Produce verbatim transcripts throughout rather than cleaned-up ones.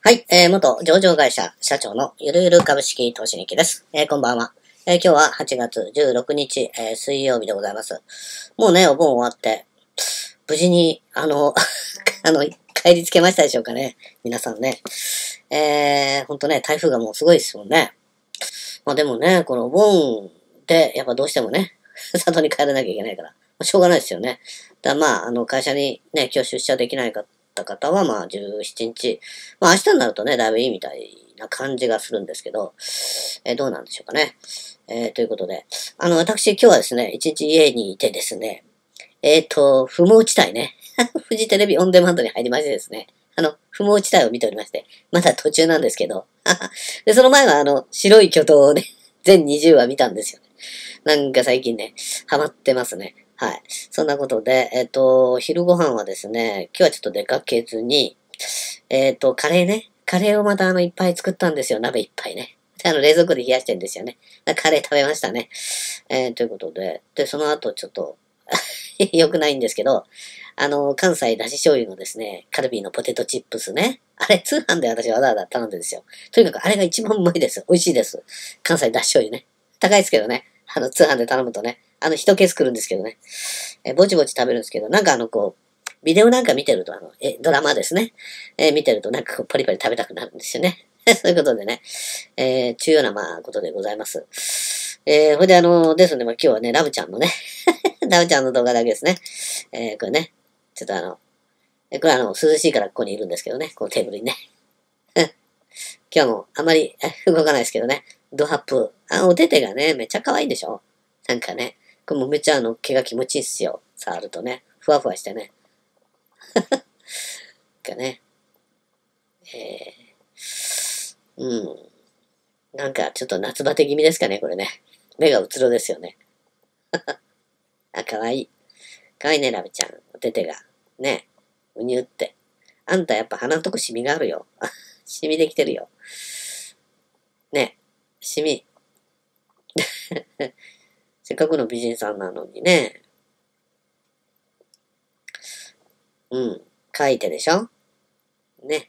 はい、えー、元上場会社社長のゆるゆる株式投資日記です。えー、こんばんは。えー、今日ははちがつじゅうろくにち、えー、水曜日でございます。もうね、お盆終わって、無事に、あの、あの、帰りつけましたでしょうかね。皆さんね。えー、ほんとね、台風がもうすごいですもんね。まあでもね、このお盆で、やっぱどうしてもね、里に帰らなきゃいけないから、まあ、しょうがないですよね。だまあ、あの、会社にね、今日出社できないかった方は、まあ、じゅうしちにち。まあ、明日になるとね、だいぶいいみたいな感じがするんですけど、えーどうなんでしょうかね。えーということで、あの、私、今日はですね、一日家にいてですね、えっ、と、不毛地帯ね。フジテレビオンデマンドに入りましてですね、あの、不毛地帯を見ておりまして、まだ途中なんですけど、で、その前はあの、白い巨頭をね、全にじゅうわ見たんですよね。なんか最近ね、ハマってますね。はい。そんなことで、えっ、と、昼ご飯はですね、今日はちょっと出かけずに、えっ、と、カレーね。カレーをまたあの、いっぱい作ったんですよ。鍋いっぱいね。で、あの、冷蔵庫で冷やしてるんですよね。カレー食べましたね。えー、ということで、で、その後ちょっと、良くないんですけど、あの、関西だし醤油のですね、カルビーのポテトチップスね。あれ、通販で私わざわざ頼んでるんですよ。とにかくあれが一番うまいです。美味しいです。関西だし醤油ね。高いですけどね。あの、通販で頼むとね。あの、一ケース来るんですけどね。え、ぼちぼち食べるんですけど、なんかあの、こう、ビデオなんか見てると、あの、え、ドラマですね。えー見てるとなんかこう、パリパリ食べたくなるんですよね。そういうことでね、えー、重要な、まあ、ことでございます。えー、ほいであの、ですので、まあ、今日はね、ラブちゃんのね、ラブちゃんの動画だけですね。えー、これね、ちょっとあの、えこれあの、涼しいからここにいるんですけどね、このテーブルにね。今日もあまり動かないですけどね、ドハップ。あ、お手手がね、めっちゃ可愛いんでしょなんかね、これもめっちゃあの、毛が気持ちいいっすよ。触るとね、ふわふわしてね。かね、えー、うん。なんかちょっと夏バテ気味ですかね、これね。目がうつろですよね。あ、かわいい。かわいいね、ラブちゃん。お手手が。ね。うにゅって。あんたやっぱ鼻のとこシミがあるよ。シミできてるよ。ね。シミ。せっかくの美人さんなのにね。うん。書いてでしょね。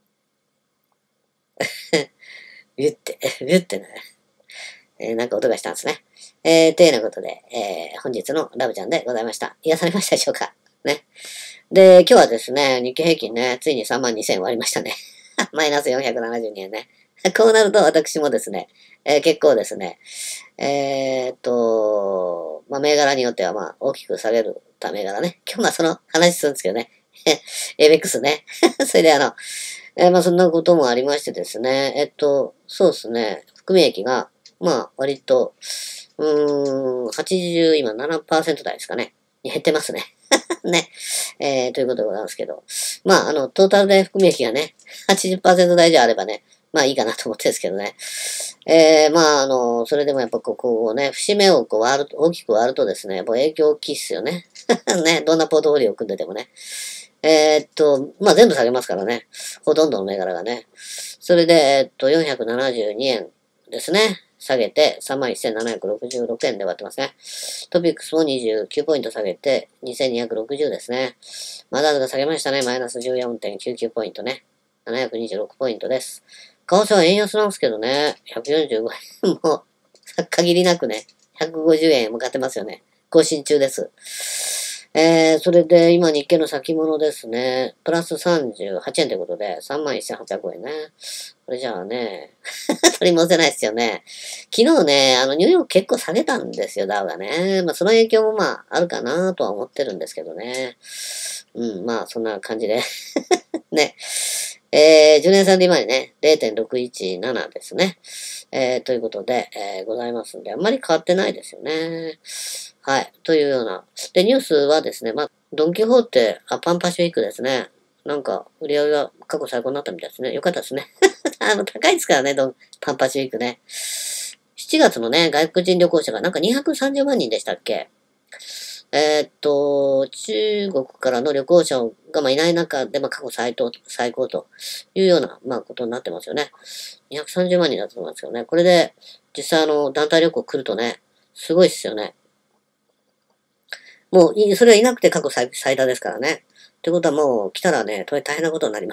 ビュって、ビュってね。えー、なんか音がしたんですね。えー、というようなことで、えー、本日のラブちゃんでございました。癒されましたでしょうかね。で、今日はですね、日経平均ね、ついにさんまんにせん割りましたね。マイナスよんひゃくななじゅうにえんね。こうなると私もですね、えー結構ですね、えーっと、まあ、銘柄によってはまあ、大きく下げるた銘柄ね。今日まあその話するんですけどね。エーベックス ね。それであの、えーまあそんなこともありましてですね。えっと、そうですね。含み益が、まあ割と、うーん、はちじゅう、今ななパーセント台ですかね。減ってますね。ね。えー、ということでございますけど。まあ、あの、トータルで含み益がね、はちじゅっパーセント台であればね、まあいいかなと思ってるんですけどね。えー、まあ、あの、それでもやっぱこう、こうね、節目をこう割ると、大きく割るとですね、やっぱ影響大きいっすよね。ね、どんなポートフォリオを組んでてもね。えーっと、まあ全部下げますからね。ほとんどの銘柄がね。それで、えーっと、よんひゃくななじゅうにえんですね。下げて、さんまんせんななひゃくろくじゅうろくえんで割ってますね。トピックスもにじゅうきゅうポイント下げて、にせんにひゃくろくじゅうですね。マザーズが下げましたね。マイナス じゅうよんてんきゅうきゅう ポイントね。ななひゃくにじゅうろくポイントです。為替は円安なんですけどね。ひゃくよんじゅうごえんも、限りなくね、ひゃくごじゅうえん向かってますよね。更新中です。えー、それで今日経の先物ですね。プラスさんじゅうはちえんということで、さんまんせんはっぴゃくえんね。これじゃあね、取り戻せないですよね。昨日ね、あの、ニューヨーク結構下げたんですよ、ダウがね。まあ、その影響もまあ、あるかなとは思ってるんですけどね。うん、まあ、そんな感じで。ね。えー、じゅうねんさんで今にね、れいてんろくいちななですね。えー、ということで、えー、ございますんで、あんまり変わってないですよね。はい。というような。で、ニュースはですね、まあ、ドンキホーテ、あ、パンパシフィックですね。なんか、売り上げが過去最高になったみたいですね。よかったですね。あの、高いですからね、ドン、パンパシフィックね。しちがつのね、外国人旅行者がなんかにひゃくさんじゅうまんにんでしたっけえーっと、中国からの旅行者がまあいない中で、まあ過去最高、最高というような、まあことになってますよね。にひゃくさんじゅうまんにんだと思いますよね。これで、実際あの、団体旅行来るとね、すごいっすよね。もうい、それはいなくて過去最最多ですからね。ってことはもう来たらね、大変なことになりますね。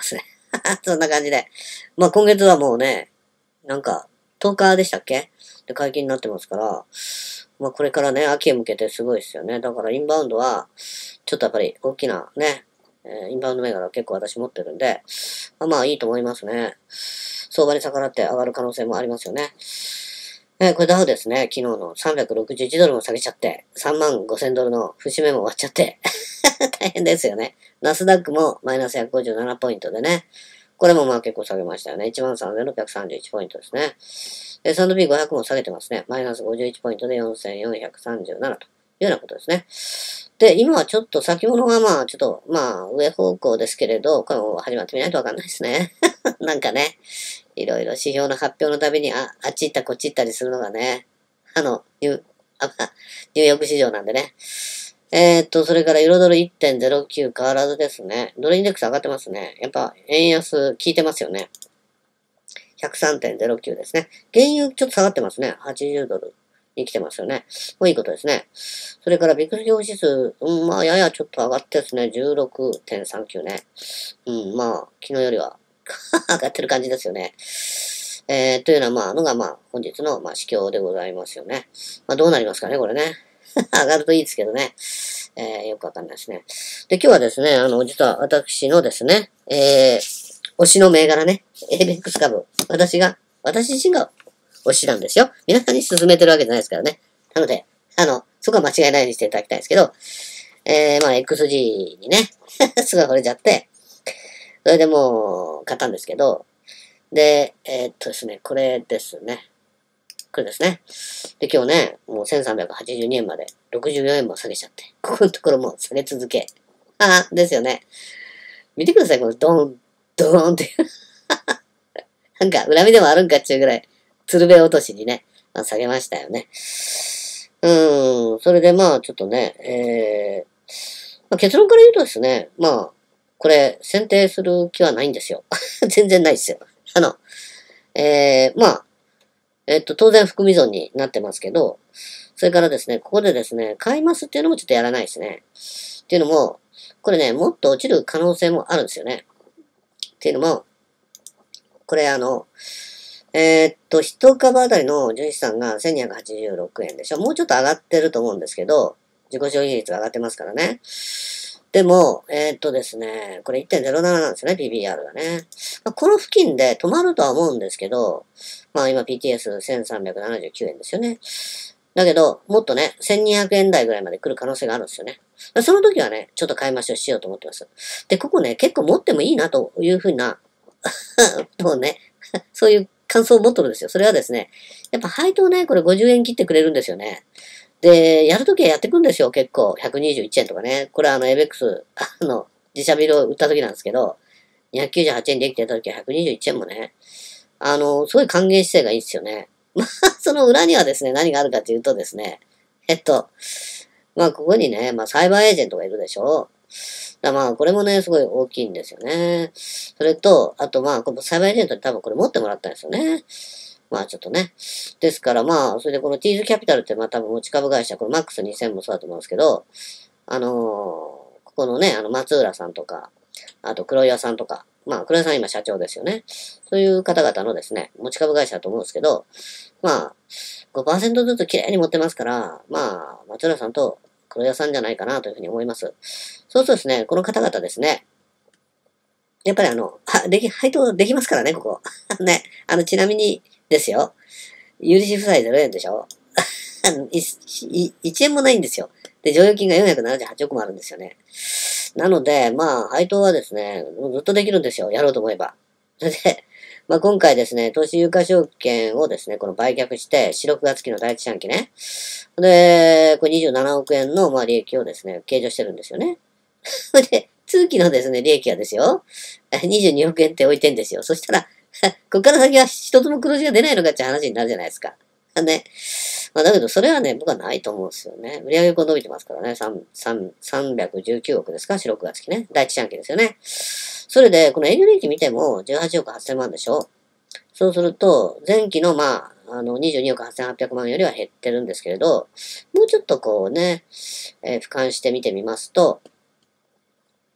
そんな感じで。まあ今月はもうね、なんか、とおかでしたっけで解禁になってますから、まあこれからね、秋へ向けてすごいですよね。だからインバウンドは、ちょっとやっぱり大きなね、えーインバウンド銘柄結構私持ってるんで、まあまあいいと思いますね。相場に逆らって上がる可能性もありますよね。えーこれダウですね、昨日のさんびゃくろくじゅういちドルも下げちゃって、さんまんごせんドルの節目も終わっちゃって、大変ですよね。ナスダックもマイナスひゃくごじゅうななポイントでね、これもまあ結構下げましたよね。いちまんさんぜんろっぴゃくさんじゅういちポイントですね。エスアンドピーごひゃく も下げてますね。マイナスごじゅういちポイントでよんせんよんひゃくさんじゅうななというようなことですね。で、今はちょっと先物がまあちょっとまあ上方向ですけれど、これも始まってみないとわかんないですね。なんかね、いろいろ指標の発表のたびにあ、あっち行ったこっち行ったりするのがね、あの、ニュー、あ、ニューヨーク市場なんでね。えーっと、それからユーロドル いってんゼロきゅう 変わらずですね。ドルインデックス上がってますね。やっぱ円安効いてますよね。ひゃくさんてんゼロきゅう ですね。原油ちょっと下がってますね。はちじゅうドルに来てますよね。もういいことですね。それからビックス標指数、うん、まあややちょっと上がってですね。じゅうろくてんさんきゅう ね。うん、まあ昨日よりは上がってる感じですよね。えー、というような、まあ、のが、まあ、本日の、まあ、市況でございますよね。まあ、どうなりますかね、これね。上がるといいですけどね。えー、よくわかんないですね。で、今日はですね、あの、実は私のですね、えー、推しの銘柄ね、エーベックス 株。私が、私自身が推しなんですよ。皆さんに勧めてるわけじゃないですからね。なので、あの、そこは間違いないようにしていただきたいんですけど、えー、まあ、エックスジー にね、すごい惚れちゃって、それでもう、買ったんですけど、で、えーっとですね、これですね。これですね。で、今日ね、もうせんさんびゃくはちじゅうにえんまでろくじゅうよえんも下げちゃって、ここのところも下げ続け。ああ、ですよね。見てください、このドーン、ドーンっていう。なんか、恨みでもあるんかっていうぐらい、鶴瓶落としにね、まあ、下げましたよね。うーん、それでまあ、ちょっとね、えー、まあ、結論から言うとですね、まあ、これ、選定する気はないんですよ。全然ないですよ。あの、えー、まあ、えっと、当然含み損になってますけど、それからですね、ここでですね、買いますっていうのもちょっとやらないですね。っていうのも、これね、もっと落ちる可能性もあるんですよね。っていうのも、これあの、えーっと、一株あたりの純資産がせんにひゃくはちじゅうろくえんでしょ。もうちょっと上がってると思うんですけど、自己消費率が上がってますからね。でも、えーっとですね、これ いってんゼロなな なんですよね、ピービーアール がね。まあ、この付近で止まるとは思うんですけど、まあ今 ピーティーエスせんさんびゃくななじゅうきゅうえんですよね。だけど、もっとね、せんにひゃくえん台ぐらいまで来る可能性があるんですよね。その時はね、ちょっと買い増しをしようと思ってます。で、ここね、結構持ってもいいなというふうな、もうね、そういう感想を持っとるんですよ。それはですね、やっぱ配当ね、これごじゅうえん切ってくれるんですよね。で、やるときはやってくんですよ、結構。ひゃくにじゅういちえんとかね。これはあの、エーベックス、あの、自社ビルを売った時なんですけど、にひゃくきゅうじゅうはちえんできてた時はひゃくにじゅういちえんもね、あの、すごい還元姿勢がいいですよね。まあ、その裏にはですね、何があるかというとですね、えっと、まあ、ここにね、まあ、サイバーエージェントがいるでしょ。だまあ、これもね、すごい大きいんですよね。それと、あとまあ、このサイバーエージェントに多分これ持ってもらったんですよね。まあちょっとね。ですからまあ、それでこのティーズキャピタルってまあ多分持ち株会社、これマックスにせんもそうだと思うんですけど、あのーここのね、あの松浦さんとか、あと黒岩さんとか、まあ黒岩さん今社長ですよね。そういう方々のですね、持ち株会社だと思うんですけど、まあ、ごパーセントずつ綺麗に持ってますから、まあ、松浦さんと黒岩さんじゃないかなというふうに思います。そうするとですね、この方々ですね、やっぱりあの、は、でき、配当できますからね、ここ。ね。あの、ちなみにですよ。有利子負債ゼロえんでしょあのいいいちえんもないんですよ。で、剰余金がよんひゃくななじゅうはちおくもあるんですよね。なので、まあ、配当はですね、ずっとできるんですよ。やろうと思えば。それで、まあ今回ですね、投資有価証券をですね、この売却して、四六月期の第一四半期ね。で、これにじゅうななおくえんの、まあ利益をですね、計上してるんですよね。それで、通期のですね、利益はですよ、にじゅうにおくえんって置いてんですよ。そしたら、こっから先は一つも黒字が出ないのかって話になるじゃないですか。ね。まあ、だけど、それはね、僕はないと思うんですよね。売上こう伸びてますからね。さん、三さんびゃくじゅうきゅうおくですか？ よん、ろくがつ期ね。第一四半期ですよね。それで、この営業利益見てもじゅうはちおくはっせんまんでしょ？そうすると、前期の、まあ、あの、にじゅうにおくはっせんはっぴゃくまんよりは減ってるんですけれど、もうちょっとこうね、えー俯瞰して見てみますと、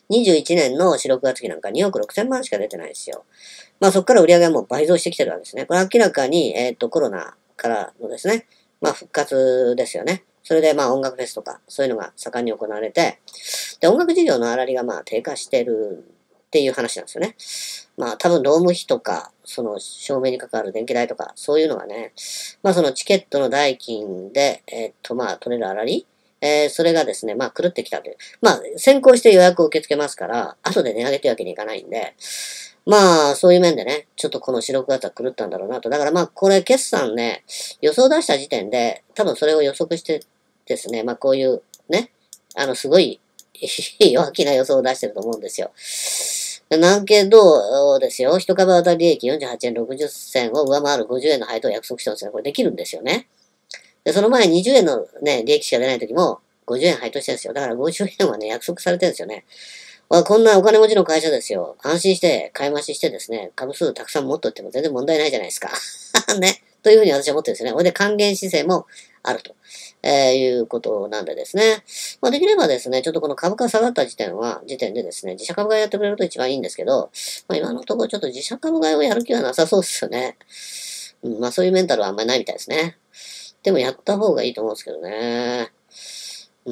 にじゅういちねんのしろくがつ期なんかにおくろくせんまんしか出てないんですよ。まあそこから売り上げはもう倍増してきてるわけですね。これ明らかに、えっと、コロナからのですね、まあ復活ですよね。それでまあ音楽フェスとか、そういうのが盛んに行われて、で、音楽事業の粗利がまあ低下してるっていう話なんですよね。まあ多分労務費とか、その照明に関わる電気代とか、そういうのがね、まあそのチケットの代金で、えっとまあ取れる粗利、えー、それがですね、まあ狂ってきたという。まあ先行して予約を受け付けますから、後で値上げというわけにいかないんで、まあそういう面でね、ちょっとこのしろくがつは狂ったんだろうなと。だからまあこれ決算ね、予想出した時点で、多分それを予測してですね、まあこういうね、あのすごい弱気な予想を出してると思うんですよ。なんけど、ですよ。一株当たり利益よんじゅうはちえんろくじゅっせんを上回るごじゅうえんの配当を約束してますね。これできるんですよね。で、その前にじゅうえんのね、利益しか出ない時もごじゅうえん配当してるんですよ。だからごじゅうえんはね、約束されてるんですよね。こんなお金持ちの会社ですよ。安心して買い増ししてですね、株数たくさん持っとっても全然問題ないじゃないですか。ね。というふうに私は思ってるんですよね。これで還元姿勢もあると、えー、いうことなんでですね。まあ、できればですね、ちょっとこの株価下がった時点は、時点でですね、自社株買いやってくれると一番いいんですけど、まあ、今のところちょっと自社株買いをやる気はなさそうですよね。うん、まあそういうメンタルはあんまりないみたいですね。でもやった方がいいと思うんですけどね。うん。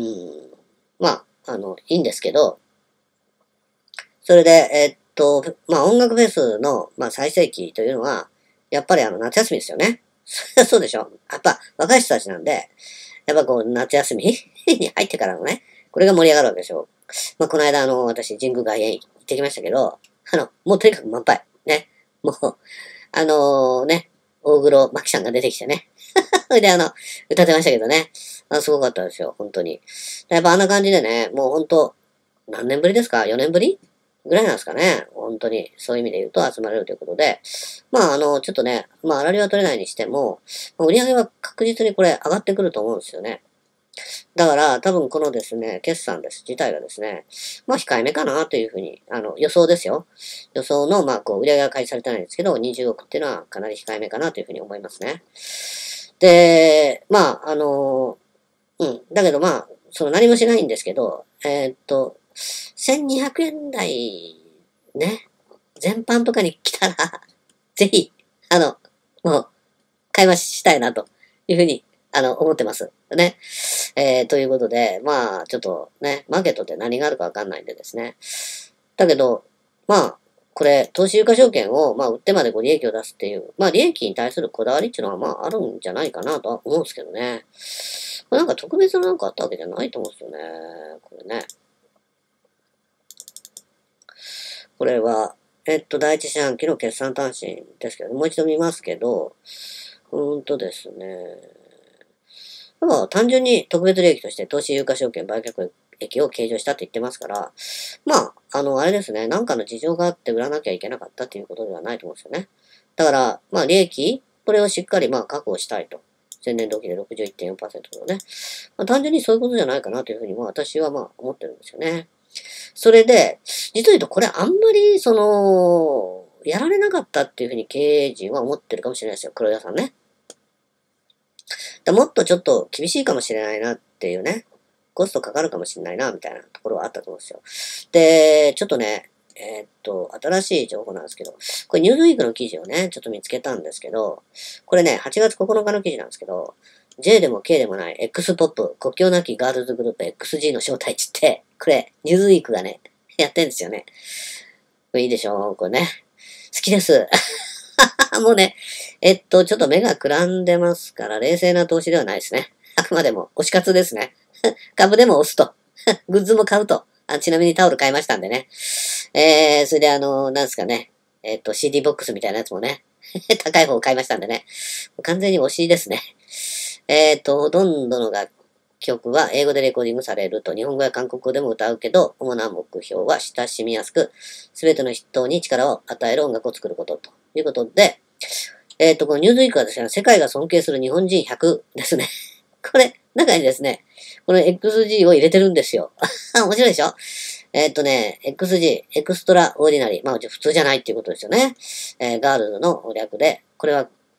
まあ、あの、いいんですけど、それで、えっと、まあ音楽フェスの、まあ最盛期というのは、やっぱりあの夏休みですよね。そうでしょ。やっぱ若い人たちなんで、やっぱこう夏休みに入ってからのね、これが盛り上がるわけでしょ。まあこの間あの、私神宮外苑行ってきましたけど、あの、もうとにかく満杯。ね。もう、あのー、ね、大黒摩季さんが出てきてね。それであの、歌ってましたけどね。あすごかったですよ、本当に。やっぱあんな感じでね、もう本当何年ぶりですか ?よ 年ぶりぐらいなんですかね。本当に、そういう意味で言うと集まれるということで。まあ、あの、ちょっとね、まあ、粗利は取れないにしても、売り上げは確実にこれ上がってくると思うんですよね。だから、多分このですね、決算です。自体がですね、まあ、控えめかなというふうに、あの、予想ですよ。予想の、まあ、こう、売り上げが開示されてないんですけど、にじゅうおくっていうのはかなり控えめかなというふうに思いますね。で、まあ、あの、うん。だけどまあ、その何もしないんですけど、えーっと、せんにひゃくえん台、ね、全般とかに来たら、ぜひ、あの、もう、買い増ししたいな、というふうに、あの、思ってます。ね。えー、ということで、まあ、ちょっとね、マーケットって何があるかわかんないんでですね。だけど、まあ、これ、投資有価証券を、まあ、売ってまでご利益を出すっていう、まあ、利益に対するこだわりっていうのは、まあ、あるんじゃないかなとは思うんですけどね。これなんか特別ななんかあったわけじゃないと思うんですよね。これね。これは、えっと、第一四半期の決算単身ですけど、もう一度見ますけど、うーんとですね。まあ、単純に特別利益として投資有価証券売却益を計上したって言ってますから、まあ、あの、あれですね、なんかの事情があって売らなきゃいけなかったっていうことではないと思うんですよね。だから、まあ、利益、これをしっかりまあ確保したいと。前年同期で ろくじゅういってんよんパーセント のね。まあ、単純にそういうことじゃないかなというふうに、まあ私はまあ思ってるんですよね。それで、実を言うとこれあんまり、その、やられなかったっていうふうに経営陣は思ってるかもしれないですよ。黒田さんね。だもっとちょっと厳しいかもしれないなっていうね。コストかかるかもしれないな、みたいなところはあったと思うんですよ。で、ちょっとね、えーっと、新しい情報なんですけど、これニューズウィークの記事をね、ちょっと見つけたんですけど、これね、はちがつここのかの記事なんですけど、J でも K でもない X ポップ、国境なきガールズグループ エックスジー の正体値って、これ、ニューズウィークがね、やってんですよね。これいいでしょうこれね。好きです。もうね、えっと、ちょっと目がくらんでますから、冷静な投資ではないですね。あくまでも、推し活ですね。株でも押すと。グッズも買うと。あちなみにタオル買いましたんでね。えー、それであの、なんですかね。えっと、シーディー ボックスみたいなやつもね。高い方を買いましたんでね。完全に推しですね。えっと、ほとんどの楽曲は英語でレコーディングされると、日本語や韓国語でも歌うけど、主な目標は親しみやすく、すべての人に力を与える音楽を作ることということで、えっと、このニューズウィークはですね、世界が尊敬する日本人ひゃくですね。これ、中にですね、この エックスジー を入れてるんですよ。面白いでしょえっとね、エックスジー、エクストラオーディナリー。まあ、普通じゃないっていうことですよね。えー、ガールズの略で、これは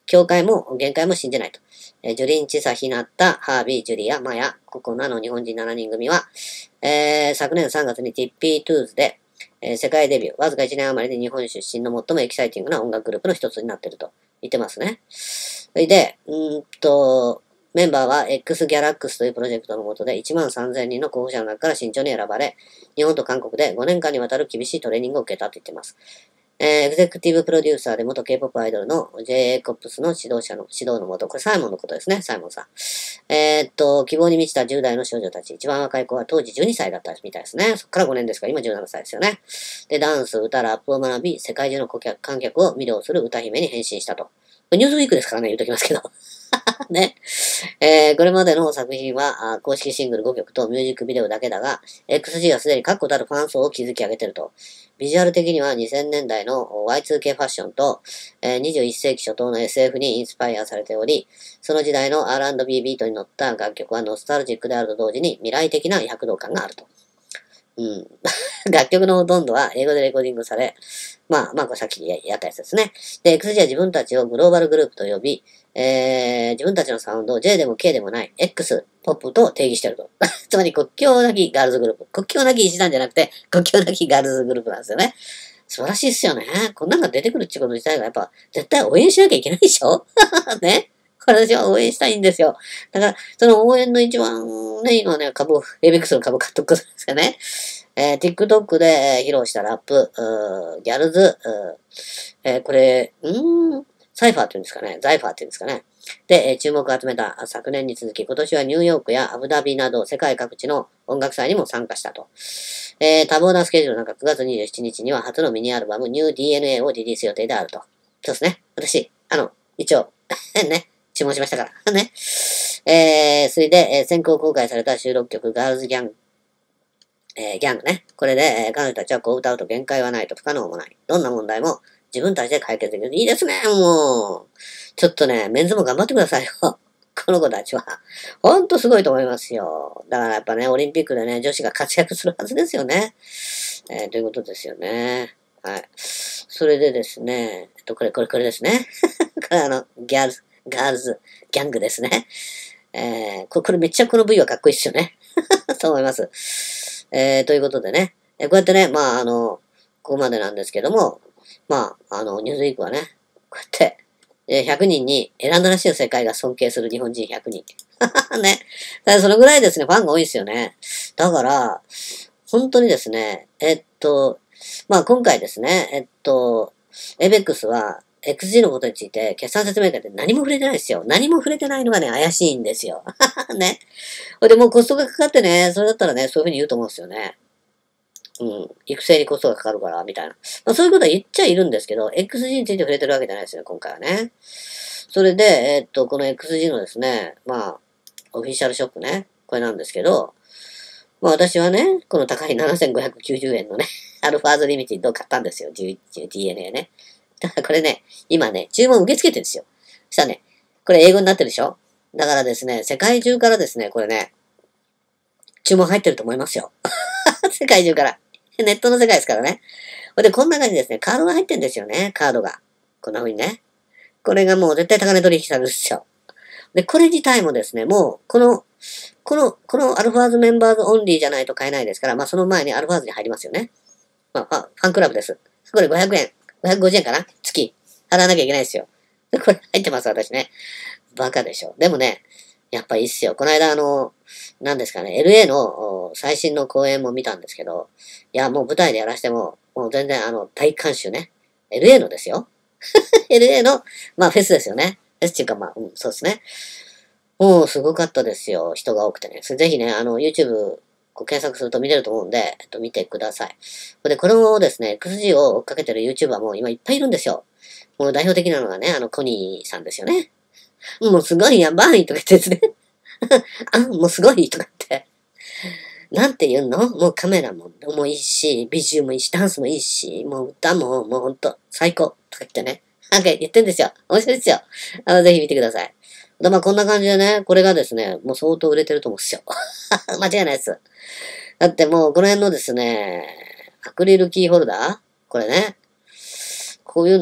教会も限界も信じないと。えー、ジュリン・チサ・ヒナッタ、ハービー、ジュリア、マヤ、ココナの日本人しちにん組は、えー、昨年さんがつに ティッピートゥーズ で、えー、世界デビュー、わずかいちねん余りで日本出身の最もエキサイティングな音楽グループの一つになっていると言ってますね。それで、うーんと、メンバーは X ギャラックスというプロジェクトの下でいちまんさんぜんにんの候補者の中から慎重に選ばれ、日本と韓国でごねんかんにわたる厳しいトレーニングを受けたと言っています。えー、エグゼクティブプロデューサーで元 K-ポップ アイドルの ジェイエー コップスの指導者の指導のもと、これサイモンのことですね、サイモンさん。えー、っと、希望に満ちたじゅう代の少女たち、一番若い子は当時じゅうにさいだったみたいですね。そっからごねんですから、今じゅうななさいですよね。で、ダンス、歌、ラップを学び、世界中の顧客観客を魅了する歌姫に変身したと。これニュースウィークですからね、言うときますけど。ね。えー、これまでの作品は、公式シングルごきょくとミュージックビデオだけだが、エックスジー はすでに確固たるファン層を築き上げていると。ビジュアル的にはにせんねんだいの ワイツーケー ファッションと、えー、にじゅういっせいき初頭の エスエフ にインスパイアされており、その時代の アールアンドビー ビートに乗った楽曲はノスタルジックであると同時に未来的な躍動感があると。うん。楽曲のほとんどは英語でレコーディングされ、まあ、まあ、これさっきやったやつですね。で、エックスジー は自分たちをグローバルグループと呼び、えー、自分たちのサウンドを J でも K でもない X、ポップと定義してると。つまり国境なきガールズグループ。国境なき一団じゃなくて、国境なきガールズグループなんですよね。素晴らしいっすよね。こんなんが出てくるっていうこと自体がやっぱ、絶対応援しなきゃいけないでしょね。私は応援したいんですよ。だから、その応援の一番ね、今ね、株、エイベックスの株買っとくことですよね。えー、TikTok で披露したラップ、ギャルズ、えー、これ、んーサイファーって言うんですかね。ザイファーって言うんですかね。で、えー、注目を集めた昨年に続き、今年はニューヨークやアブダビなど世界各地の音楽祭にも参加したと。えー、多忙なスケジュールの中、くがつにじゅうしちにちには初のミニアルバム、ニュー ディーエヌエー をリリース予定であると。そうですね。私、あの、一応、ね、注文しましたから。ね。えー、それで、えー、先行公開された収録曲、ガールズギャング、えー、ギャングね。これで、えー、彼女たちはこう歌うと限界はないと不可能もない。どんな問題も自分たちで解決できる。いいですね、もう。ちょっとね、メンズも頑張ってくださいよ。この子たちは。ほんとすごいと思いますよ。だからやっぱね、オリンピックでね、女子が活躍するはずですよね。えー、ということですよね。はい。それでですね、えっと、これ、これ、これですね。これあの、ギャルズ、ガールズ、ギャングですね。えー、これ、これめっちゃこの ブイ はかっこいいですよね。と思います。えー、ということでね、えー、こうやってね、まあ、あの、ここまでなんですけども、まあ、あの、ニュースウィークはね、こうやって、えー、ひゃくにんに選んだらしい世界が尊敬する日本人ひゃくにん。ね。だからそのぐらいですね、ファンが多いですよね。だから、本当にですね、えっと、まあ今回ですね、えっと、エイベックスは エックスジー のことについて決算説明会で何も触れてないですよ。何も触れてないのがね、怪しいんですよ。ね。ほいでもうコストがかかってね、それだったらね、そういうふうに言うと思うんですよね。うん。育成にコストがかかるから、みたいな。まあそういうことは言っちゃいるんですけど、エックスジー について触れてるわけじゃないですよね、今回はね。それで、えっと、この エックスジー のですね、まあ、オフィシャルショップね、これなんですけど、まあ私はね、この高いななせんごひゃくきゅうじゅうえんのね、アルファーズリミティッドを買ったんですよ、ディーエヌエー ね。だからこれね、今ね、注文受け付けてるんですよ。そしたらね、これ英語になってるでしょ？だからですね、世界中からですね、これね、注文入ってると思いますよ。世界中から。ネットの世界ですからね。で、こんな感じですね、カードが入ってるんですよね、カードが。こんな風にね。これがもう絶対高値取引されるんですよ。で、これ自体もですね、もう、この、この、このアルファーズメンバーズオンリーじゃないと買えないですから、まあその前にアルファーズに入りますよね。まあ、ファンクラブです。これごひゃくえん。ごひゃくごじゅうえんかな月。払わなきゃいけないですよ。で、これ入ってます、私ね。バカでしょ。でもね、やっぱいいっすよ。この間あの、何ですかね、エルエー の最新の公演も見たんですけど、いや、もう舞台でやらしても、もう全然あの、大監修ね。エルエー のですよ。エルエー の、まあフェスですよね。フェスっていうかまあ、うん、そうですね。もうすごかったですよ。人が多くてね。ぜひね、あの、YouTube、こう検索すると見れると思うんで、えっと、見てください。で、これをですね、エックスジー を追っかけてる YouTuber も今いっぱいいるんですよ。もう代表的なのがね、あの、コニーさんですよね。もうすごいやばいとか言ってですね。あ、もうすごいとか言って。なんて言うのもうカメラももういいし、ビジュもいいし、ダンスもいいし、もう歌ももうほんと最高とか言ってね。なんか言ってんですよ。面白いですよ。あの、ぜひ見てください。で、まあこんな感じでね、これがですね、もう相当売れてると思うんですよ。間違いないです。だってもうこの辺のですね、アクリルキーホルダーこれね、こういうの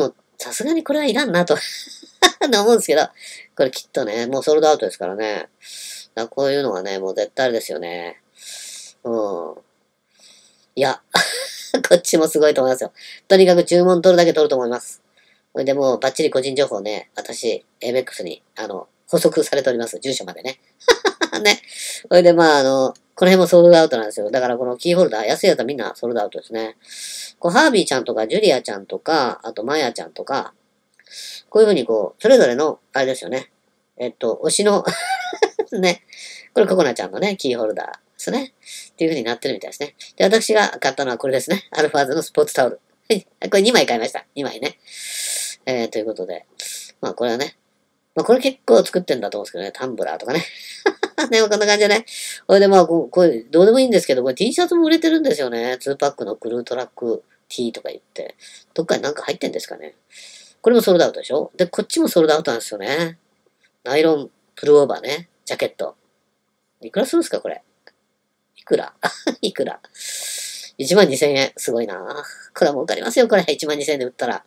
さすがにこれはいらんなと思うんですけど、これきっとね、もうソールドアウトですからね。だからこういうのはね、もう絶対あれですよね。うん。いや、こっちもすごいと思いますよ。とにかく注文取るだけ取ると思います。これでもうバッチリ個人情報ね、私、エーベックス に、あの、補足されております。住所までね。ね。それでまあ、あの、この辺もソールドアウトなんですよ。だからこのキーホルダー、安いやつはみんなソールドアウトですね。こう、ハービーちゃんとか、ジュリアちゃんとか、あとマヤちゃんとか、こういうふうにこう、それぞれの、あれですよね。えっと、推しのね。これココナちゃんのね、キーホルダーですね。っていう風になってるみたいですね。で、私が買ったのはこれですね。アルファーズのスポーツタオル。これにまい買いました。にまいね。えー、ということで。まあこれはね。まあこれ結構作ってんだと思うんですけどね。タンブラーとかね。ね、こんな感じでね。これでまあこ、これどうでもいいんですけど、これ T シャツも売れてるんですよね。ツーパックのクルートラック T とか言って。どっかになんか入ってんですかね。これもソールドアウトでしょ。で、こっちもソールドアウトなんですよね。ナイロンプルオーバーね。ジャケット。いくらするんですかこれ。いくらいくら ?いちまんにせんえん。すごいなこれは儲かりますよ、これ。いちまんにせんえんで売ったら。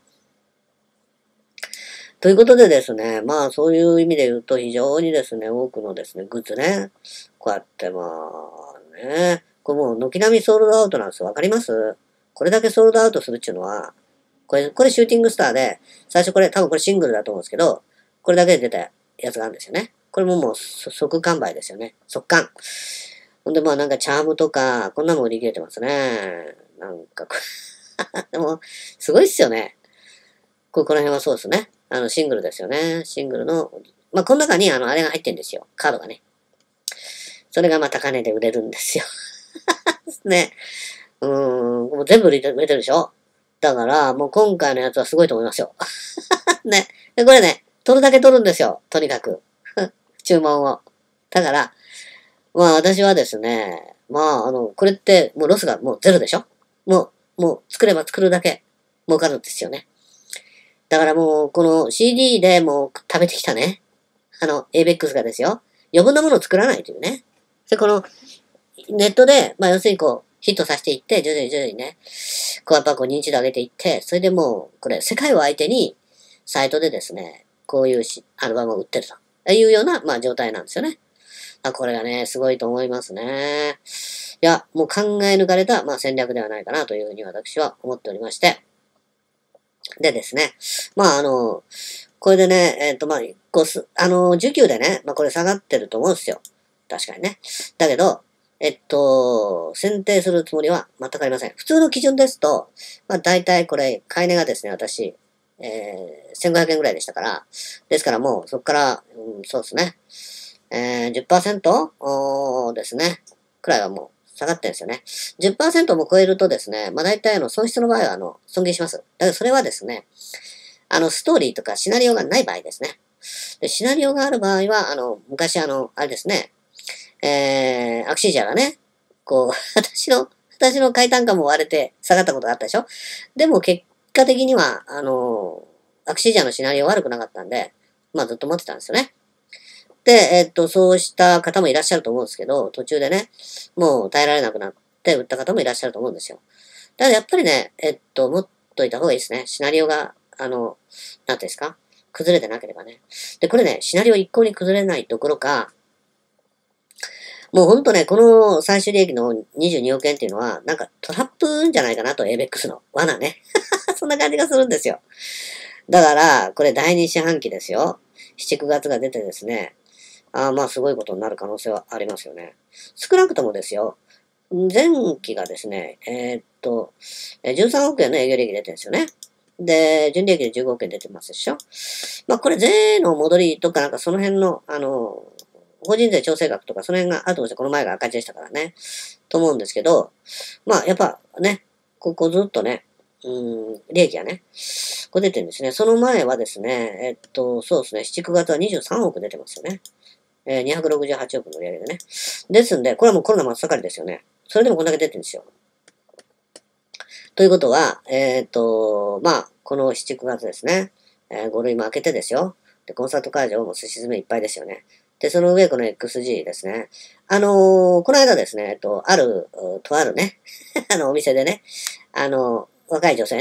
ということでですね、まあそういう意味で言うと非常にですね、多くのですね、グッズね。こうやってまあね、これもう軒並みソールドアウトなんですよ。わかります？これだけソールドアウトするっていうのは、これ、これシューティングスターで、最初これ多分これシングルだと思うんですけど、これだけで出たやつがあるんですよね。これももう即完売ですよね。即完。ほんでまあなんかチャームとか、こんなの売り切れてますね。なんかでも、すごいっすよね。ここら辺はそうですね。あの、シングルですよね。シングルの、まあ、この中にあの、あれが入ってるんですよ。カードがね。それがまあ高値で売れるんですよ。ね。うーん、もう全部売れて売れてるでしょ。だから、もう今回のやつはすごいと思いますよ。ね。で、これね、取るだけ取るんですよ。とにかく。注文を。だから、まあ私はですね、まああの、これってもうロスがもうゼロでしょ。もう、もう作れば作るだけ儲かるんですよね。だからもう、この シーディー でもう食べてきたね。あの、エーベックス がですよ。余分なものを作らないというね。で、この、ネットで、まあ要するにこう、ヒットさせていって、徐々に徐々にね、こうやっぱこう認知度上げていって、それでもう、これ、世界を相手に、サイトでですね、こういうしアルバムを売ってるというような、まあ状態なんですよね。あ、これがね、すごいと思いますね。いや、もう考え抜かれた、まあ戦略ではないかなというふうに私は思っておりまして。でですね、まああの、これでね、えっ、とまあ、こうす、あの、需給でね、まあこれ下がってると思うんですよ。確かにね。だけど、えっと、選定するつもりは全くありません。普通の基準ですと、まあ大体これ、買い値がですね、私、えー、せんごひゃくえんぐらいでしたから、ですからもうそこから、うん、そうですね、えー、じゅっパーセント? おーですね。くらいはもう下がってるんですよね。じゅっパーセント も超えるとですね、まあ大体あの損失の場合はあの損切りします。だからそれはですね、あのストーリーとかシナリオがない場合ですね。でシナリオがある場合は、あの、昔あの、あれですね、えー、アクシージャーがね、こう、私の、私の買い単価も割れて下がったことがあったでしょ。でも結果的には、あの、アクシージャーのシナリオ悪くなかったんで、まあずっと持ってたんですよね。で、えっと、そうした方もいらっしゃると思うんですけど、途中でね、もう耐えられなくなって売った方もいらっしゃると思うんですよ。ただやっぱりね、えっと、持っといた方がいいですね。シナリオが、あの、なんていうんですか崩れてなければね。で、これね、シナリオ一向に崩れないどころか、もうほんとね、この最終利益のにじゅうにおくえんっていうのは、なんかトラップんじゃないかなと、エーベックス の罠ね。そんな感じがするんですよ。だから、これだいに四半期ですよ。しち、くがつが出てですね、あまあすごいことになる可能性はありますよね。少なくともですよ、前期がですね、えー、っと、じゅうさんおくえんの営業利益出てるんですよね。で、純利益でじゅうごおくえん出てますでしょ。まあこれ税の戻りとかなんかその辺の、あの、法人税調整額とかその辺があると思うんですよ。この前が赤字でしたからね。と思うんですけど、まあやっぱね、ここずっとね、うん、利益がね、これ出てるんですね。その前はですね、えっと、そうですね、しち、くがつはにじゅうさんおく出てますよね。えー、にひゃくろくじゅうはちおくの売り上げでね。ですんで、これはもうコロナ真っ盛りですよね。それでもこんだけ出てるんですよ。ということは、えっと、まあ、このしち、くがつですね。えー、ご類も開けてですよ。で、コンサート会場も寿司詰めいっぱいですよね。で、その上、この エックスジー ですね。あのー、この間ですね、えっと、ある、とあるね、あの、お店でね、あの、若い女性ね、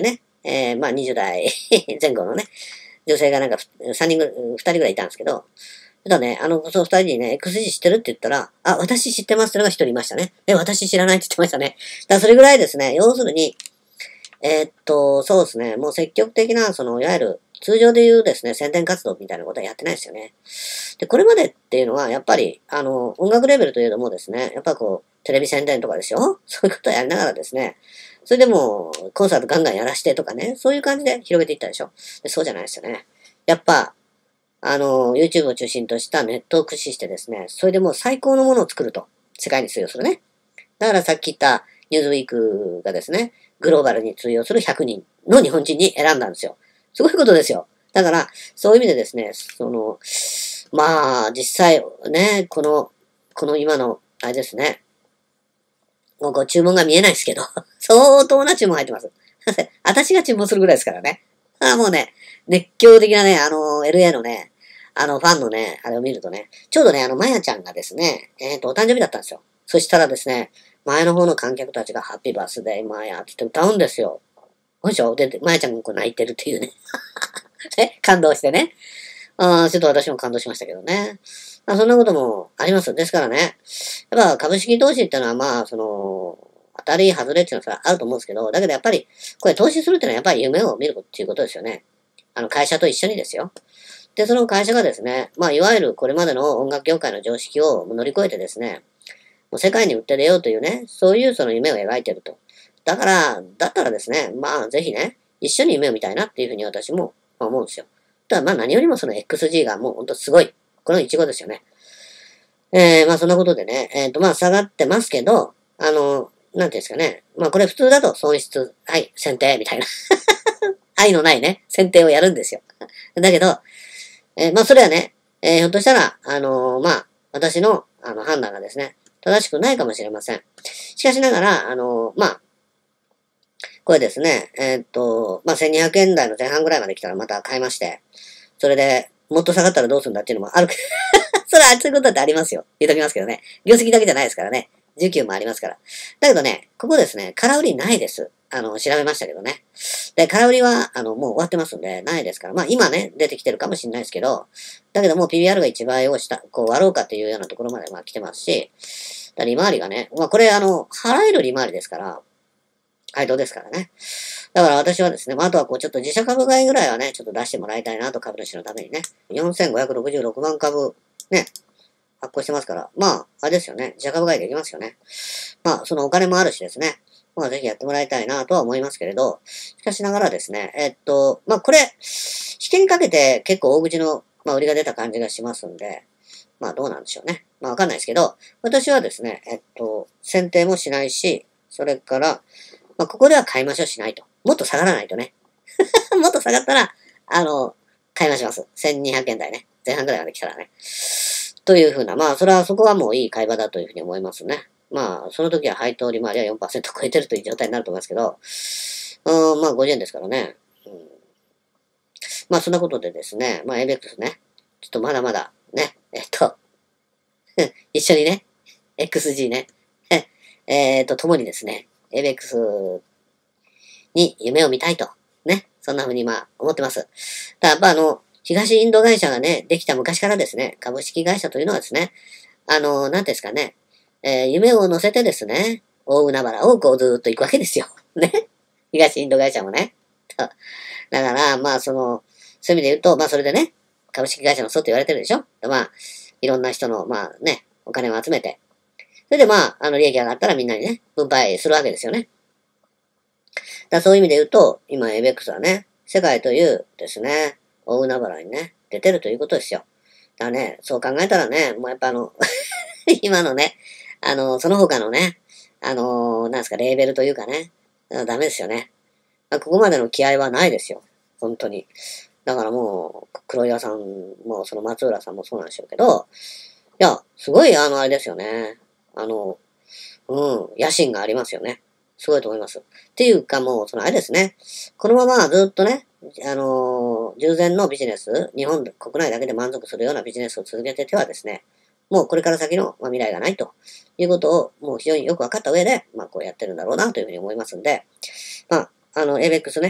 えー、まあにじゅう代前後のね、女性がなんかさんにんぐらい、ふたりぐらいいたんですけど、ただね、あの、そのふたりにね、エックスジー 知ってるって言ったら、あ、私知ってますってのがひとりいましたね。え、私知らないって言ってましたね。だからそれぐらいですね、要するに、えーっと、そうですね、もう積極的な、その、いわゆる、通常で言うですね、宣伝活動みたいなことはやってないですよね。で、これまでっていうのは、やっぱり、あの、音楽レベルというのもですね、やっぱこう、テレビ宣伝とかですよ。そういうことをやりながらですね、それでもう、コンサートガンガンやらしてとかね、そういう感じで広げていったでしょ。で、そうじゃないですよね。やっぱ、あの、YouTube を中心としたネットを駆使してですね、それでもう最高のものを作ると。世界に通用するね。だからさっき言ったニューズウィークがですね、グローバルに通用するひゃくにんの日本人に選んだんですよ。すごいことですよ。だから、そういう意味でですね、その、まあ、実際ね、この、この今の、あれですね、もうご注文が見えないですけど、相当な注文入ってます。私が注文するぐらいですからね。ああ、もうね、熱狂的なね、あの、エルエー のね、あの、ファンのね、あれを見るとね、ちょうどね、あの、まやちゃんがですね、えっと、お誕生日だったんですよ。そしたらですね、前の方の観客たちがハッピーバースデーマヤって言って歌うんですよ。ほいしょで、まやちゃんがこう泣いてるっていうね。ね、感動してね。ああ、ちょっと私も感動しましたけどね。まあ、そんなこともあります。ですからね、やっぱ株式投資ってのはまあ、その、当たり外れっていうのはあると思うんですけど、だけどやっぱり、これ投資するっていうのはやっぱり夢を見るっていうことですよね。あの、会社と一緒にですよ。で、その会社がですね、まあ、いわゆるこれまでの音楽業界の常識を乗り越えてですね、もう世界に売って出ようというね、そういうその夢を描いてると。だから、だったらですね、まあ、ぜひね、一緒に夢を見たいなっていうふうに私も思うんですよ。ただ、まあ何よりもその エックスジー がもうほんとすごい。このイチゴですよね。えー、まあそんなことでね、えっ、とまあ下がってますけど、あの、なんていうんですかね。まあこれ普通だと損失、はい、選定みたいな。愛のないね、選定をやるんですよ。だけど、えーまあそれはね、えーひょっとしたら、あのーまあ、私のあの判断がですね、正しくないかもしれません。しかしながら、あのーまあ、これですね、えーっと、まあせんにひゃくえん台の前半ぐらいまで来たらまた買いまして、それで、もっと下がったらどうするんだっていうのもある。それは、そういうことだってありますよ。言うときますけどね。業績だけじゃないですからね。需給もありますから。だけどね、ここですね、空売りないです。あの、調べましたけどね。で、空売りは、あの、もう終わってますんで、ないですから。まあ、今ね、出てきてるかもしれないですけど、だけどもう ピービーアール がいちばいをした、こう割ろうかっていうようなところまで、まあ来てますし、だ利回りがね、まあこれ、あの、払える利回りですから、配当ですからね。だから私はですね、まあ、あとはこう、ちょっと自社株買いぐらいはね、ちょっと出してもらいたいなと、株主のためにね。よんせんごひゃくろくじゅうろくまん株、ね、発行してますから、まあ、あれですよね。自社株買いできますよね。まあ、そのお金もあるしですね。まあ、ぜひやってもらいたいなとは思いますけれど、しかしながらですね、えっと、まあ、これ、引けにかけて結構大口の、まあ、売りが出た感じがしますんで、まあ、どうなんでしょうね。まあ、わかんないですけど、私はですね、えっと、選定もしないし、それから、まあ、ここでは買い増しをしないと。もっと下がらないとね。もっと下がったら、あの、買い増します。せんにひゃくえん台ね。前半ぐらいまで来たらね。というふうな、まあ、それは、そこはもういい買い場だというふうに思いますね。まあ、その時は配当利回りは よんパーセント 超えてるという状態になると思いますけど、うん、まあ、ごじゅうえんですからね。うん、まあ、そんなことでですね、まあ、エーベックス ね、ちょっとまだまだ、ね、えっと、一緒にね、エックスジー ね、えっと、共にですね、エーベックスに夢を見たいと。ね。そんな風にまあ思ってます。ただやっぱあの、東インド会社がね、できた昔からですね、株式会社というのはですね、あの、なんですかね、えー、夢を乗せてですね、大海原をこうずーっと行くわけですよ。ね。東インド会社もね。だから、まあその、そういう意味で言うと、まあそれでね、株式会社のそうって言われてるでしょ。まあ、いろんな人の、まあね、お金を集めて、それでまあ、あの利益が上がったらみんなにね、分配するわけですよね。だそういう意味で言うと、今 エーベックス はね、世界というですね、大海原にね、出てるということですよ。だからね、そう考えたらね、もうやっぱあの、今のね、あの、その他のね、あの、なんですか、レーベルというかね、ダメですよね。ここまでの気合はないですよ。本当に。だからもう、黒岩さんも、その松浦さんもそうなんでしょうけど、いや、すごい、あの、あれですよね。あの、うん、野心がありますよね。すごいと思います。っていうかもう、そのあれですね。このままずっとね、あのー、従前のビジネス、日本国内だけで満足するようなビジネスを続けててはですね、もうこれから先の、まあ、未来がないということを、もう非常によく分かった上で、まあこうやってるんだろうなというふうに思いますんで、まあ、あの、エーベックス ね、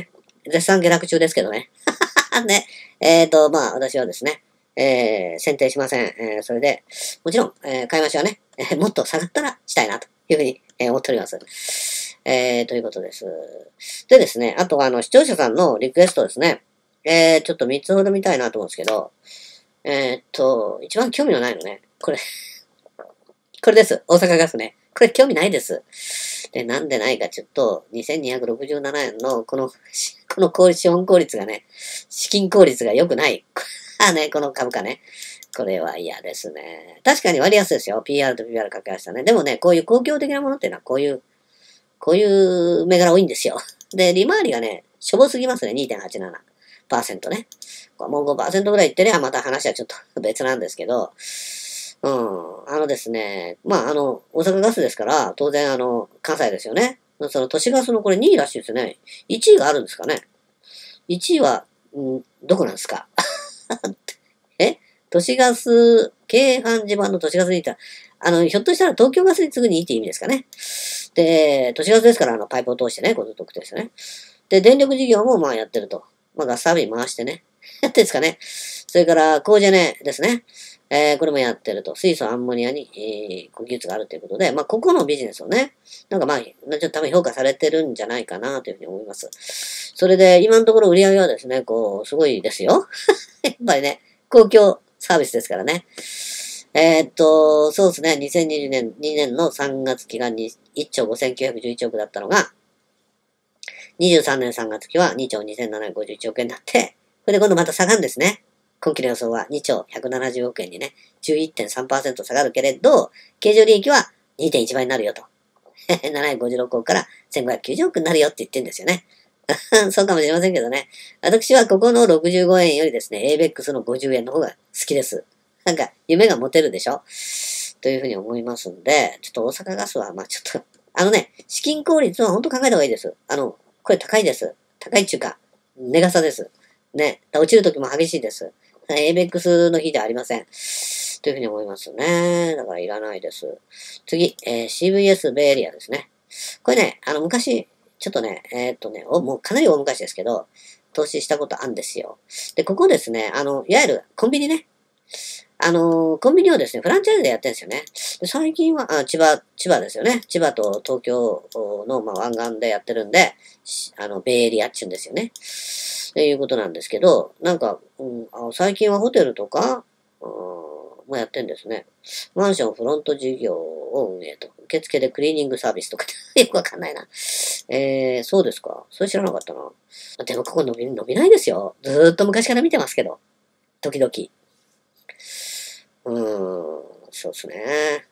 絶賛下落中ですけどね。ね。えっ、ー、と、まあ、私はですね、えー、選定しません。えー、それで、もちろん、えー、買い増しはね、えー、もっと下がったらしたいな、というふうに、えー、思っております。えー、ということです。でですね、あとは、あの、視聴者さんのリクエストですね。えー、ちょっとみっつほど見たいなと思うんですけど、えー、っと、一番興味のないのね。これこれです。大阪ガスね。これ興味ないです。で、なんでないかちょっと、にせんにひゃくろくじゅうななえんのこの、この効率、資本効率がね、資金効率が良くない。あね、この株価ね。これは嫌ですね。確かに割安ですよ。ピーアール と ピーアール 掛け合わせたね。でもね、こういう公共的なものっていうのはこういう、こういう銘柄多いんですよ。で、利回りがね、しょぼすぎますね。にてんはちななパーセント ね。もうごパーセントぐらいいってりゃまた話はちょっと別なんですけど、うん。あのですね、まあ、あの、大阪ガスですから、当然、あの、関西ですよね。その都市ガスのこれにいらしいですね。いちいがあるんですかね。いちいは、んどこなんですかえ都市ガス、京阪地盤の都市ガスにいたら、あの、ひょっとしたら東京ガスに次ぐにいいって意味ですかね。で、都市ガスですから、あの、パイプを通してね、この特定ですよね。で、電力事業もまあやってると。まあガスタービン回してね。やってるんですかね。それから、コージェネですね。えー、これもやってると。水素、アンモニアに、えー、技術があるということで、まあ、ここのビジネスをね、なんかまあ、ちょっと多分評価されてるんじゃないかなというふうに思います。それで、今のところ売り上げはですね、こう、すごいですよ。やっぱりね、公共サービスですからね。えー、っと、そうですね、にせんにじゅうねん、にねんのさんがつ期間にいっちょうごせんきゅうひゃくじゅういちおくだったのが、にじゅうさんねんさんがつ期はにちょうにせんななひゃくごじゅういちおくえんになって、これで今度また下がるんですね。今期の予想はにちょうひゃくななじゅうおくえんにね、じゅういってんさんパーセント 下がるけれど、経常利益は にてんいち 倍になるよと。ななひゃくごじゅうろくおくからせんごひゃくきゅうじゅうおくになるよって言ってるんですよね。そうかもしれませんけどね。私はここのろくじゅうごえんよりですね、エーベックス のごじゅうえんの方が好きです。なんか、夢が持てるでしょというふうに思いますんで、ちょっと大阪ガスは、まあちょっと、あのね、資金効率は本当考えた方がいいです。あの、これ高いです。高いっていうか、値傘です。ね。落ちるときも激しいです。エーベックス の日ではありません。というふうに思いますね。だからいらないです。次、えー、シーブイエス ベイエリアですね。これね、あの、昔、ちょっとね、えー、っとね、お、もうかなり大昔ですけど、投資したことあるんですよ。で、ここですね、あの、いわゆるコンビニね。あの、コンビニをですね、フランチャイズでやってるんですよね。で最近は、あ、千葉、千葉ですよね。千葉と東京の、まあ、湾岸でやってるんで、あの、ベイエリアっちゅうんですよね。っていうことなんですけど、なんか、うん、あ最近はホテルとか、うん、もやってんですね。マンションフロント事業を運営と。受付でクリーニングサービスとかよくわかんないな。えー、そうですか。それ知らなかったな。でもここ伸び、伸びないですよ。ずーっと昔から見てますけど。時々。うーん、そうですね。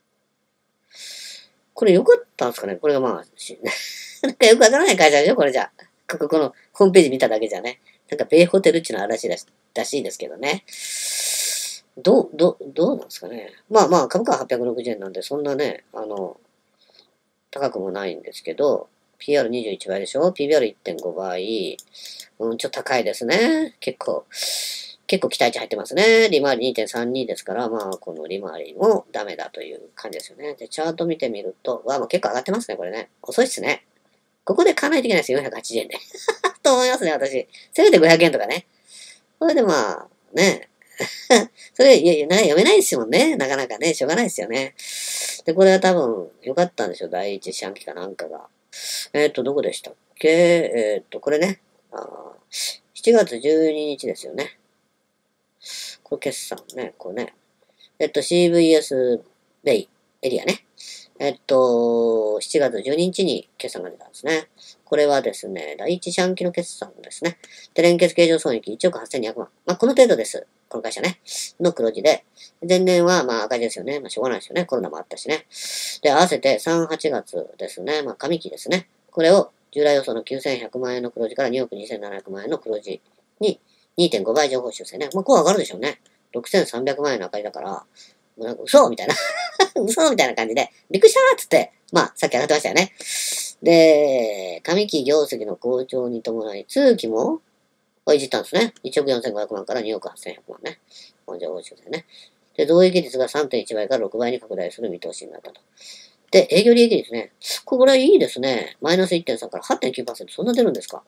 これ良かったんですかねこれがまあ、なんかよくわからない会社でしょこれじゃ。こここのホームページ見ただけじゃね。なんか、ベイホテルっていうのはあるらしいらしらしいですけどね。どう、どう、どうなんですかね。まあまあ、株価ははっぴゃくろくじゅうえんなんで、そんなね、あの、高くもないんですけど、ピーアールにじゅういち 倍でしょ ピービーアールいってんご 倍。うん、ちょっと高いですね。結構。結構期待値入ってますね。利回り にてんさんに ですから、まあ、この利回りもダメだという感じですよね。で、チャート見てみると、わあ、もう結構上がってますね、これね。遅いっすね。ここで買わないといけないですよ、よんひゃくはちじゅうえんで。と思いますね、私。せめてごひゃくえんとかね。それでまあ、ね。それ、いやいや、読めないですもんね。なかなかね、しょうがないですよね。で、これは多分、良かったんでしょう。第一四半期かなんかが。えっ、ー、と、どこでしたっけえっ、ー、と、これね。あしちがつじゅうににちですよね。これ決算ね、これね。えっと、シーブイエス ベイエリアね。えっと、しちがつじゅうににちに決算が出たんですね。これはですね、第一四半期の決算ですね。で、連結経常損益いちおくはっせんにひゃくまん。まあ、この程度です。この会社ね。の黒字で。前年はまあ赤字ですよね。まあしょうがないですよね。コロナもあったしね。で、合わせてさん、はちがつですね。まあ上期ですね。これを従来予想のきゅうせんひゃくまん円の黒字からにおくにせんななひゃくまん円の黒字に にてんご 倍情報修正ね。まあこう上がるでしょうね。ろくせんさんびゃくまん円の赤字だから、もうなんか嘘みたいな嘘みたいな感じで、びっくりしたーっつって、まあさっき上がってましたよね。で、上期業績の好調に伴い、通期もいじったんですね。いちおくよんせんごひゃくまんからにおくはっせんひゃくまんね。情報修正ね。で、増益率が さんてんいち 倍からろくばいに拡大する見通しになったと。で、営業利益率ね。これいいですね。マイナス いってんさん から はってんきゅうパーセント。そんな出るんですか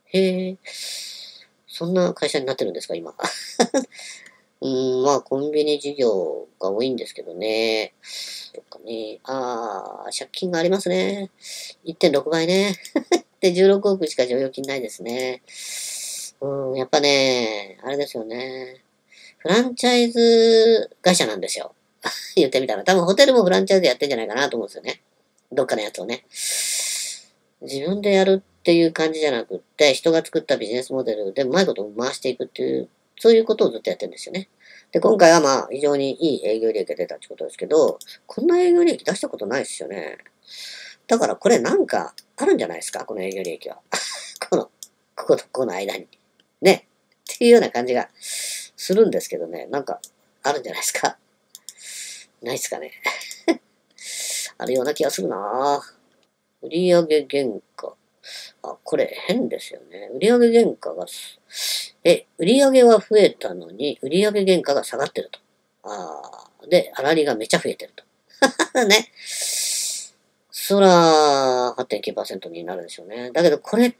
へえ、そんな会社になってるんですか、今。うーん、まあ、コンビニ事業が多いんですけどね。そっかね。ああ、借金がありますね。いってんろくばいね。で、じゅうろくおくしか剰余金ないですね。うん、やっぱね、あれですよね。フランチャイズ会社なんですよ。言ってみたら。多分ホテルもフランチャイズやってんじゃないかなと思うんですよね。どっかのやつをね。自分でやるっていう感じじゃなくって、人が作ったビジネスモデルでうまいことを回していくっていう、そういうことをずっとやってるんですよね。で、今回はまあ、非常にいい営業利益が出たってことですけど、こんな営業利益出したことないですよね。だからこれなんかあるんじゃないですか、この営業利益は。この、こことここの間に。ね。っていうような感じがするんですけどね。なんか、あるんじゃないですか。ないっすかね。あるような気がするなぁ。売上原価。あ、これ変ですよね。売上原価が、え、売上は増えたのに、売上原価が下がってると。ああ、で、粗利がめちゃ増えてると。ね。そら、はってんきゅうパーセント になるでしょうね。だけど、これって、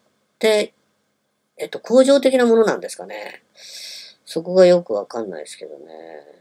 えっと、恒常的なものなんですかね。そこがよくわかんないですけどね。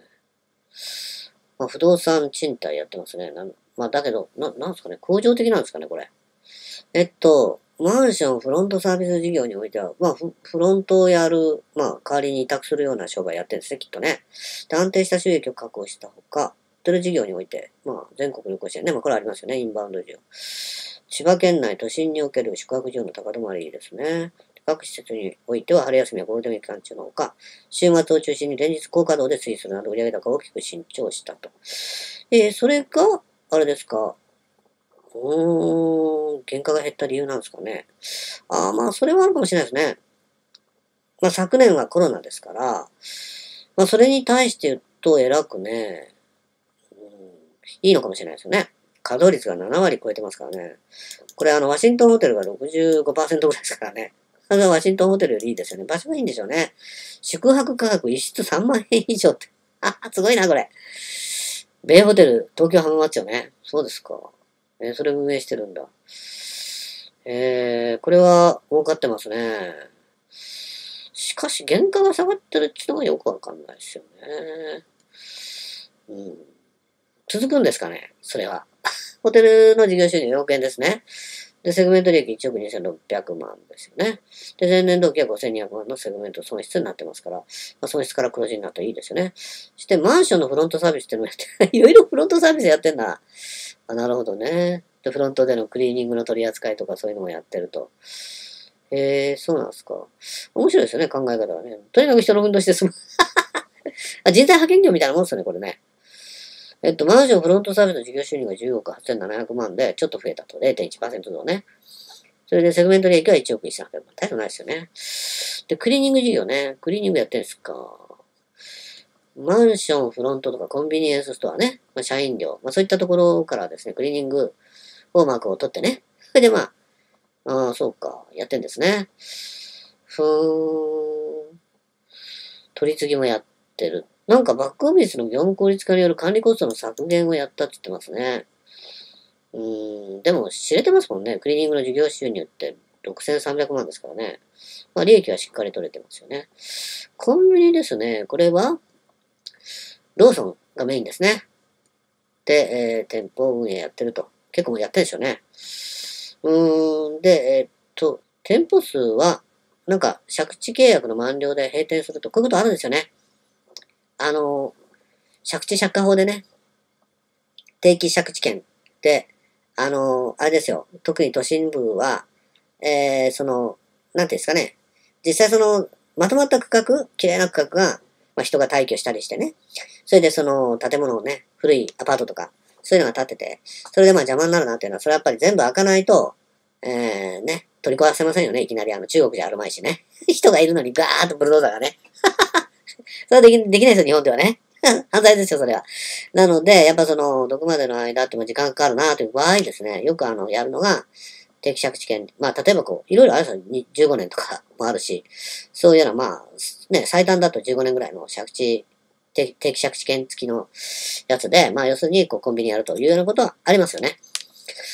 まあ、不動産賃貸やってますね。なんまあ、だけど、な、なんですかね。恒常的なんですかね、これ。えっと、マンションフロントサービス事業においては、まあフ、フロントをやる、まあ、代わりに委託するような商売やってるんですね、きっとね。で、安定した収益を確保したほか、ホテル事業において、まあ、全国旅行支援ね、まあ、これありますよね、インバウンド事業。千葉県内都心における宿泊需要の高止まりですね。各施設においては、春休みやゴールデンウィーク期間中のほか、週末を中心に連日高稼働で推移するなど、売上高が大きく伸長したと。えー、それが、あれですか、うーん、原価が減った理由なんですかね。ああ、まあ、それはあるかもしれないですね。まあ、昨年はコロナですから、まあ、それに対して言うと、偉くね、うん、いいのかもしれないですよね。稼働率がななわり超えてますからね。これ、あの、ワシントンホテルがろくじゅうごパーセントぐらいですからね。ただ、ワシントンホテルよりいいですよね。場所がいいんでしょうね。宿泊価格一室さんまんえん以上って。あ、すごいな、これ。ベイホテル、東京浜松町ね。そうですか。えーそれ運営してるんだ。えー、これは儲かってますね。しかし、原価が下がってるっていうのがよくわかんないですよね。うん。続くんですかね、それは。ホテルの事業収入よんおくえんですね。で、セグメント利益いちおくにせんろっぴゃくまんですよね。で、前年同期はごせんにひゃくまんのセグメント損失になってますから、まあ、損失から黒字になったらいいですよね。そして、マンションのフロントサービスっていうのをやって、いろいろフロントサービスやってんだ。あ、なるほどね。で、フロントでのクリーニングの取り扱いとかそういうのもやってると。へえ、そうなんですか。面白いですよね、考え方はね。とにかく人の運動して済む。あ、人材派遣業みたいなもんですよね、これね。えっと、マンションフロントサービスの事業収入がじゅうおくはっせんななひゃくまんで、ちょっと増えたと。れいてんいちパーセント 増ね。それで、セグメント利益はいちおくせんはっぴゃくまん。大したないですよね。で、クリーニング事業ね。クリーニングやってるんですか。マンション、フロントとかコンビニエンスストアね。まあ、社員寮。まあ、そういったところからですね、クリーニングフォーマークを取ってね。それでまあ、ああ、そうか。やってんですね。ふーん。取り次ぎもやってる。なんかバックオフィスの業務効率化による管理コストの削減をやったって言ってますね。うーん。でも知れてますもんね。クリーニングの事業収入ってろくせんさんびゃくまんですからね。まあ利益はしっかり取れてますよね。コンビニですね。これはローソンがメインですね。で、えー、店舗運営やってると。結構もうやってるでしょうね。うーん。で、えーっと、店舗数は、なんか、借地契約の満了で閉店すると、こういうことあるんですよね。あの、借地借家法でね、定期借地権って、あの、あれですよ。特に都心部は、えー、その、なんていうんですかね。実際その、まとまった区画、綺麗な区画が、まあ、人が退去したりしてね。それでその、建物をね、古いアパートとか、そういうのが建ってて、それでまあ邪魔になるなっていうのは、それはやっぱり全部開かないと、えー、ね、取り壊せませんよね。いきなりあの、中国じゃあるまいしね。人がいるのにガーッとブルドーザーがね。それはでき、できないですよ、日本ではね。犯罪ですよ、それは。なので、やっぱその、どこまでの間っても時間かかるなという場合ですね、よくあの、やるのが、定期借地権。まあ、例えばこう、いろいろあるんですよ。じゅうごねんとかもあるし、そういうような、まあ、ね、最短だとじゅうごねんぐらいの借地、定定期借地権付きのやつで、まあ、要するに、こう、コンビニやるというようなことはありますよね。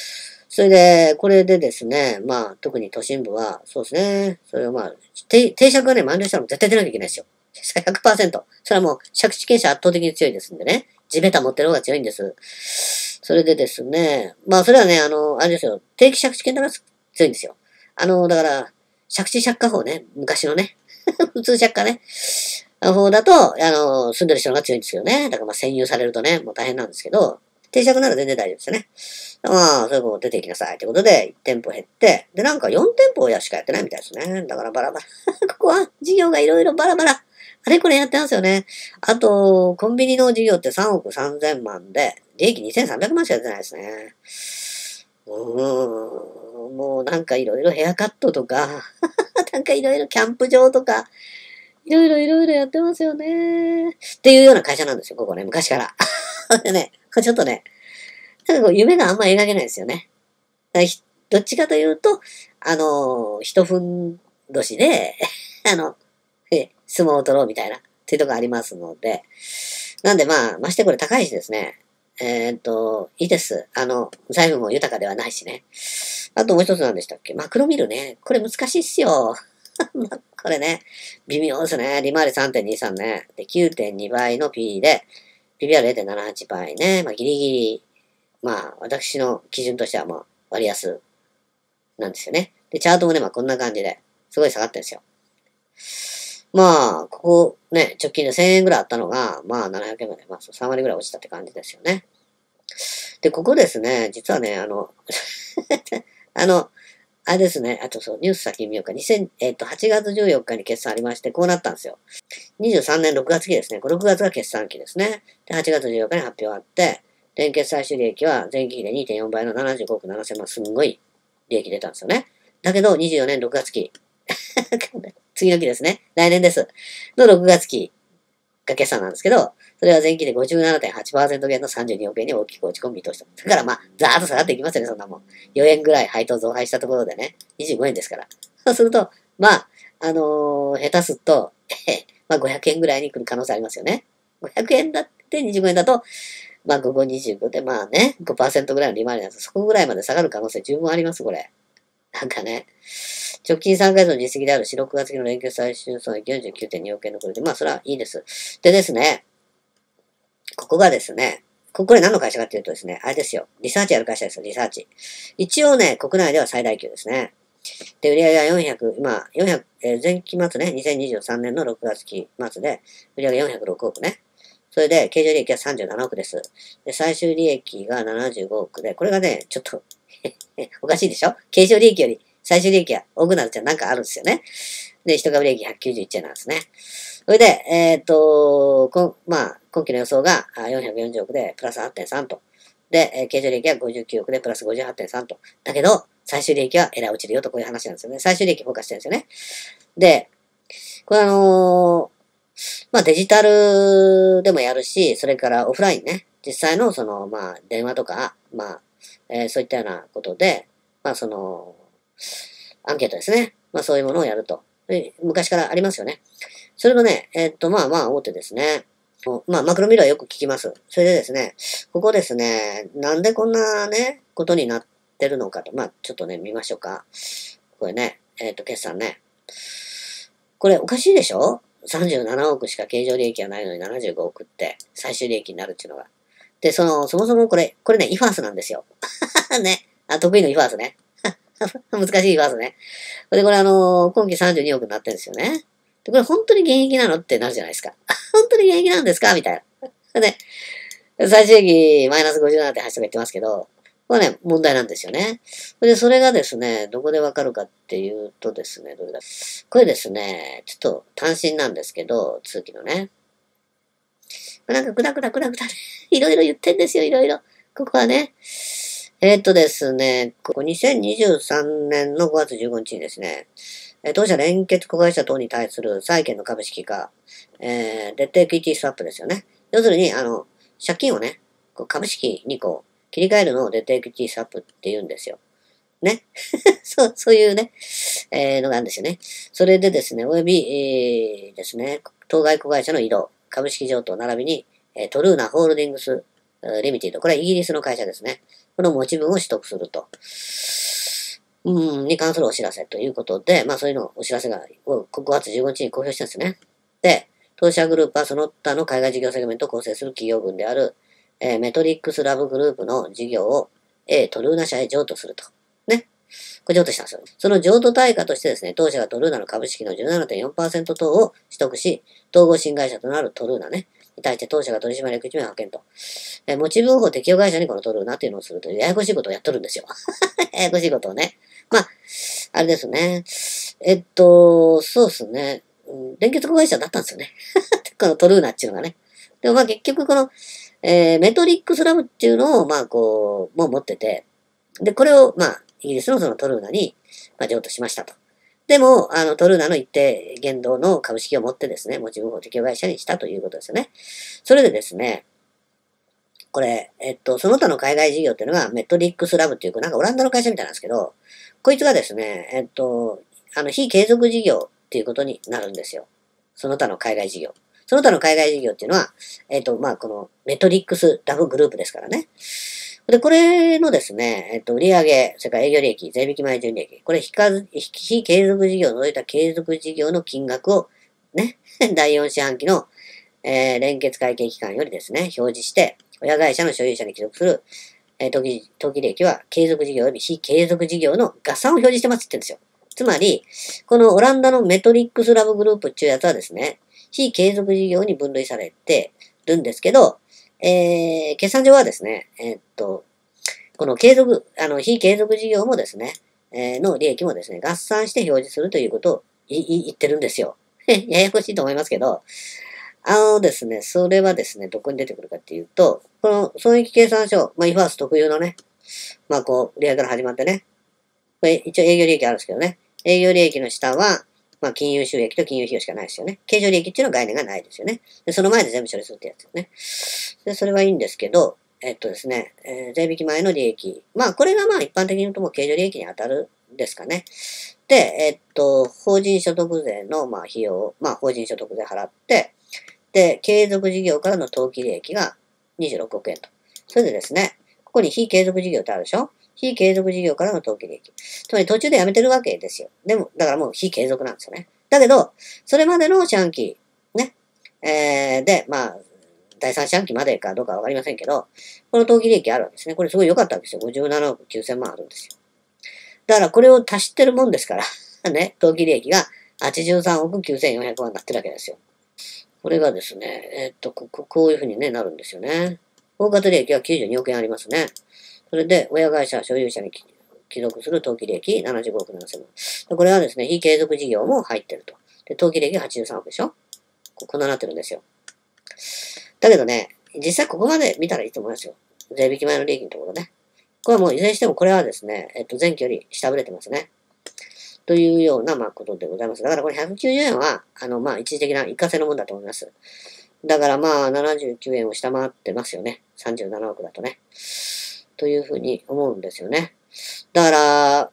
それで、これでですね、まあ、特に都心部は、そうですね、それをまあ、定定着がね、満了したら絶対出なきゃいけないですよ。ひゃくパーセント。それはもう、借地権者圧倒的に強いですんでね。地べた持ってる方が強いんです。それでですね、まあ、それはね、あの、あれですよ、定期借地権だから強いんですよ。あの、だから、借地借家法ね、昔のね、普通借家ね、方だと、あの、住んでる人が強いんですよね。だからまあ占有されるとね、もう大変なんですけど、定借なら全然大丈夫ですよね。まあ、それも出ていきなさい。ということで、いち店舗減って、で、なんかよん店舗しかやってないみたいですね。だからバラバラ。ここは事業がいろいろバラバラ。あれこれやってますよね。あと、コンビニの事業ってさんおくさんぜんまんで、利益にせんさんびゃくまんしか出てないですね。うーん、もうなんかいろいろヘアカットとか、なんかいろいろキャンプ場とか、いろいろいろいろやってますよね。っていうような会社なんですよ、ここね、昔から。でね、ちょっとね、なんかこう夢があんま描けないですよね。どっちかというと、あの、一分年で、あの、え相撲を取ろうみたいな、っていうとこありますので。なんでまあ、ましてこれ高いしですね。えーっと、いいです。あの、財務も豊かではないしね。あともう一つなんでしたっけマクロミルね。これ難しいっすよ。これね、微妙ですね。利回り さんてんにさん ね。で、きゅうてんに 倍の P で、ピービーアールれいてんななはち 倍ね。まあ、ギリギリ、まあ、私の基準としてはまあ、割安なんですよね。で、チャートもね、まあ、こんな感じで、すごい下がってるんですよ。まあ、ここね、直近でせんえんぐらいあったのが、まあ、ななひゃくえんまで、まあ、さん割ぐらい落ちたって感じですよね。で、ここですね、実はね、あの、あの、あれですね。あとそう、ニュース先見ようか。にせん、えっと、はちがつじゅうよっかに決算ありまして、こうなったんですよ。にじゅうさんねんろくがつ期ですね。これろくがつが決算期ですね。で、はちがつじゅうよっかに発表あって、連結最終利益は前期比で にてんよん 倍のななじゅうごおくななせんまん、すんごい利益出たんですよね。だけど、にじゅうよねんろくがつ期。次の期ですね。来年です。のろくがつ期が決算なんですけど、それは前期で ごじゅうななてんはちパーセント 減のさんじゅうにおく円に大きく落ち込む見通しと。だからまあ、ざーっと下がっていきますよね、そんなもん。よえんぐらい配当増配したところでね、にじゅうごえんですから。そうすると、まあ、あのー、下手すっと、まあごひゃくえんぐらいに来る可能性ありますよね。ごひゃくえんだってにじゅうごえんだと、まあ午後にじゅうごでまあね、ごパーセント ぐらいの利回りなんです。そこぐらいまで下がる可能性十分あります、これ。なんかね、直近さんかげつの実績であるし、ろくがつ期の連結最終損益 よんじゅうきゅうてんにおく円のこれで、まあそれはいいです。でですね、ここがですね、ここれ何の会社かっていうとですね、あれですよ。リサーチやる会社ですよ、リサーチ。一応ね、国内では最大級ですね。で、売上がよんひゃく、今、よんひゃく、えー、前期末ね、にせんにじゅうさんねんのろくがつ期末で、売上よんひゃくろくおくね。それで、経常利益はさんじゅうななおくです。で、最終利益がななじゅうごおくで、これがね、ちょっとおかしいでしょ経常利益より最終利益が多くなるってなんかあるんですよね。で、一株利益ひゃくきゅうじゅういちえんなんですね。それで、えっ、ー、と、こまあ、今期の予想がよんひゃくよんじゅうおくでプラス はってんさん と。で、経常利益はごじゅうきゅうおくでプラス ごじゅうはってんさん と。だけど、最終利益はえらい落ちるよとこういう話なんですよね。最終利益フォーカスしてるんですよね。で、これあのー、まあデジタルでもやるし、それからオフラインね。実際のその、まあ電話とか、まあ、えー、そういったようなことで、まあその、アンケートですね。まあそういうものをやると。昔からありますよね。それのね、えー、っと、まあまあ大手ですね。まあマクロミラーよく聞きます。それでですね、ここですね、なんでこんなね、ことになってるのかと。まあちょっとね、見ましょうか。これね、えー、っと、決算ね。これおかしいでしょ ?さんじゅうななおくしか経常利益がないのにななじゅうごおくって最終利益になるっていうのが。で、その、そもそもこれ、これね、イファースなんですよ。ね。あ、得意のイファースね。難しいイファースね。で、これあのー、今期さんじゅうにおくになってるんですよね。で、これ本当に現役なのってなるじゃないですか。本当に現役なんですかみたいな。で、最終益マイナス ごじゅうななてんはち とか言ってますけど、これね、問題なんですよね。で、それがですね、どこでわかるかっていうとですね、どれだこれですね、ちょっと単身なんですけど、通期のね。なんかグダグダグダグダいろいろ言ってんですよ、いろいろ。ここはね。えー、っとですね、ここにせんにじゅうさんねんのごがつじゅうごにちにですね、当社連結子会社等に対する債券の株式化、えー、デッドエクイティスワップですよね。要するに、あの、借金をね、こう株式にこう、切り替えるのをデッドエクイティスワップって言うんですよ。ね。そう、そういうね、えー、のがあるんですよね。それでですね、および、えー、ですね、当該子会社の移動、株式譲渡並びに、えー、トルーナホールディングスリミティド。これはイギリスの会社ですね。この持ち分を取得すると。うん、に関するお知らせということで、まあそういうのお知らせがごがつじゅうごにちに公表したんですね。で、当社グループはその他の海外事業セグメントを構成する企業群である、えー、メトリックスラブグループの事業を A トルーナ社へ譲渡すると。ね。これ譲渡したんですよ。その譲渡対価としてですね、当社がトルーナの株式の じゅうななてんよんパーセント 等を取得し、統合新会社となるトルーナね。に対して当社が取締役いち名を派遣と。えー、持ち分法適用会社にこのトルーナっていうのをするというややこしいことをやっとるんですよ。ややこしいことをね。まあ、あれですね。えっと、そうですね。連結子会社だったんですよね。このトルーナっていうのがね。でもまあ結局この、えー、メトリックスラブっていうのをまあこう、もう持ってて、で、これをまあ、イギリスのそのトルーナに、まあ、譲渡しましたと。でも、あの、トルーナの一定限度の株式を持ってですね、持ち分法適用会社にしたということですよね。それでですね、これ、えっと、その他の海外事業っていうのが、メトリックスラブっていう、なんかオランダの会社みたいなんですけど、こいつがですね、えっと、あの、非継続事業っていうことになるんですよ。その他の海外事業。その他の海外事業っていうのは、えっと、まあ、このメトリックスラブグループですからね。で、これのですね、えっと、売上、それから営業利益、税引き前純利益、これ非非継続事業を除いた継続事業の金額を、ね、だいよん四半期の、えー、連結会計期間よりですね、表示して、親会社の所有者に帰属する、えー、当期、当期利益は継続事業及び非継続事業の合算を表示してますって言ってるんですよ。つまり、このオランダのメトリックスラブグループっていうやつはですね、非継続事業に分類されてるんですけど、えー、決算上はですね、えー、っと、この継続、あの、非継続事業もですね、えー、の利益もですね、合算して表示するということを言ってるんですよ。ややこしいと思いますけど、あのですね、それはですね、どこに出てくるかっていうと、この損益計算書、まあ、イファース特有のね、まあ、こう、売上から始まってね、これ一応営業利益あるんですけどね、営業利益の下は、まあ、金融収益と金融費用しかないですよね。経常利益っていうのは概念がないですよね。で、その前で全部処理するってやつですね。で、それはいいんですけど、えっとですね、えー、税引き前の利益。まあ、これがまあ、一般的に言うともう経常利益に当たるんですかね。で、えっと、法人所得税のまあ、費用を、まあ、法人所得税払って、で、継続事業からの当期利益がにじゅうろくおくえんと。それでですね、ここに非継続事業ってあるでしょ？非継続事業からの当期利益。つまり途中でやめてるわけですよ。でも、だからもう非継続なんですよね。だけど、それまでの四半期、ね、えー、で、まあ、第三四半期までかどうかわかりませんけど、この当期利益あるわけですね。これすごい良かったわけですよ。ごじゅうななおくきゅうせんまんあるんですよ。だからこれを足してるもんですから、ね、当期利益がはちじゅうさんおくきゅうせんよんひゃくまんになってるわけですよ。これがですね、えー、っとこ、こういうふうに、ね、なるんですよね。大型利益はきゅうじゅうにおくえんありますね。それで、親会社、所有者に帰属する当期利益ななじゅうごおくななせんまん。これはですね、非継続事業も入ってると。で、当期利益はちじゅうさんおくでしょ？こんななってるんですよ。だけどね、実際ここまで見たらいいと思いますよ。税引き前の利益のところね。これはもういずれにしてもこれはですね、えっと、前期より下振れてますね。というような、まあ、ことでございます。だからこれひゃくきゅうじゅうえんは、あの、まあ、一時的な一過性のもんだと思います。だからまあ、ななじゅうきゅうえんを下回ってますよね。さんじゅうななおくだとね。というふうに思うんですよね。だから、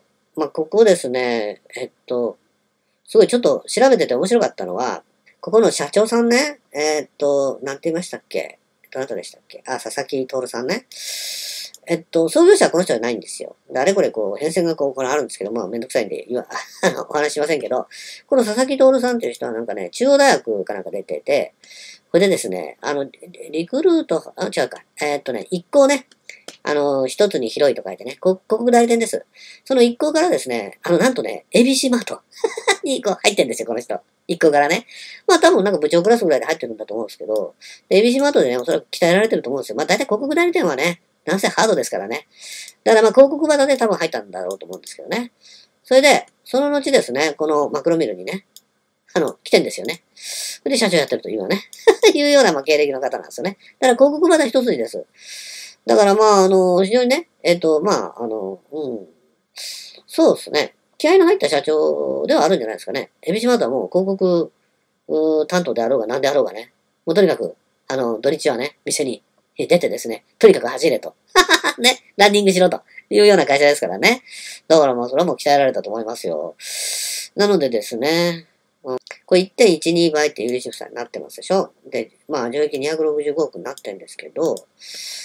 まあ、ここですね、えっと、すごいちょっと調べてて面白かったのは、ここの社長さんね、えっと、なんて言いましたっけ？どなたでしたっけ？あ、佐々木徹さんね。えっと、創業者はこの人じゃないんですよ。あれこれこう、変遷がこう、これあるんですけど、まあめんどくさいんで、今、あの、お話しませんけど、この佐々木徹さんっていう人はなんかね、中央大学かなんか出てて、これでですね、あの、リクルート、あ、違うか、えー、っとね、一行ね、あの、一つに広いと書いてね、広告代理店です。その一行からですね、あの、なんとね、エービーシー マートにこう入ってんですよ、この人。一行からね。まあ多分なんか部長クラスぐらいで入ってるんだと思うんですけど、エービーシー マートでね、おそらく鍛えられてると思うんですよ。まあ大体広告代理店はね、なんせハードですからね。だからまあ広告型で多分入ったんだろうと思うんですけどね。それで、その後ですね、このマクロミルにね、あの、来てんですよね。それで社長やってると今ね、いうようなまあ経歴の方なんですよね。だから広告型一筋です。だからまあ、あの、非常にね、えっと、まあ、あの、うん、そうですね。気合の入った社長ではあるんじゃないですかね。エビシマートはもう広告担当であろうが何であろうがね。もうとにかく、あの、土日はね、店に出てですね、とにかく走れと。ね、ランニングしろというような会社ですからね。だからまあ、それはもう鍛えられたと思いますよ。なのでですね、うん、これ いってんいちに 倍って有利出産になってますでしょ。で、まあ、上益にひゃくろくじゅうごおくになってるんですけど、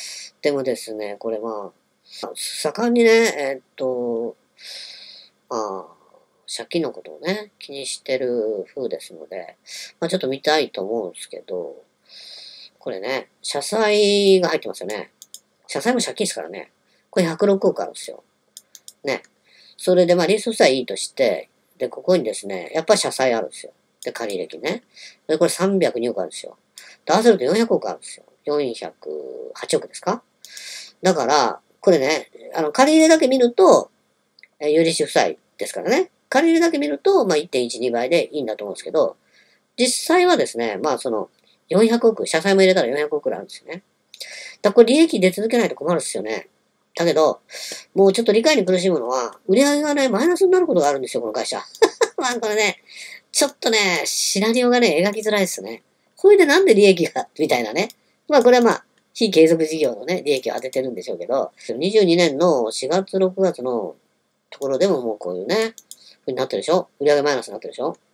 でもですね、これまあ、盛んにね、えーっと、まあ、借金のことをね、気にしてる風ですので、まあちょっと見たいと思うんですけど、これね、社債が入ってますよね。社債も借金ですからね。これひゃくろくおくあるんですよ。ね。それでまあリースさえいいとして、で、ここにですね、やっぱり社債あるんですよ。で、借入金ね。で、これさんびゃくにおくあるんですよ。で合わせるとよんひゃくおくあるんですよ。よんひゃくはちおくですか？だから、これね、あの、借り入れだけ見ると、えー、有利子負債ですからね。借り入れだけ見ると、まあ、いってんいちにばいでいいんだと思うんですけど、実際はですね、まあ、その、よんひゃくおく、社債も入れたらよんひゃくおくくらいあるんですよね。だからこれ利益出続けないと困るんですよね。だけど、もうちょっと理解に苦しむのは、売り上げがね、マイナスになることがあるんですよ、この会社。まあ、これね、ちょっとね、シナリオがね、描きづらいですね。これでなんで利益が、みたいなね。まあ、これはまあ、非継続事業のね、利益を当ててるんでしょうけど、にじゅうにねんのしがつ、ろくがつのところでももうこういうね、ふうになってるでしょ？売上マイナスになってるでしょ？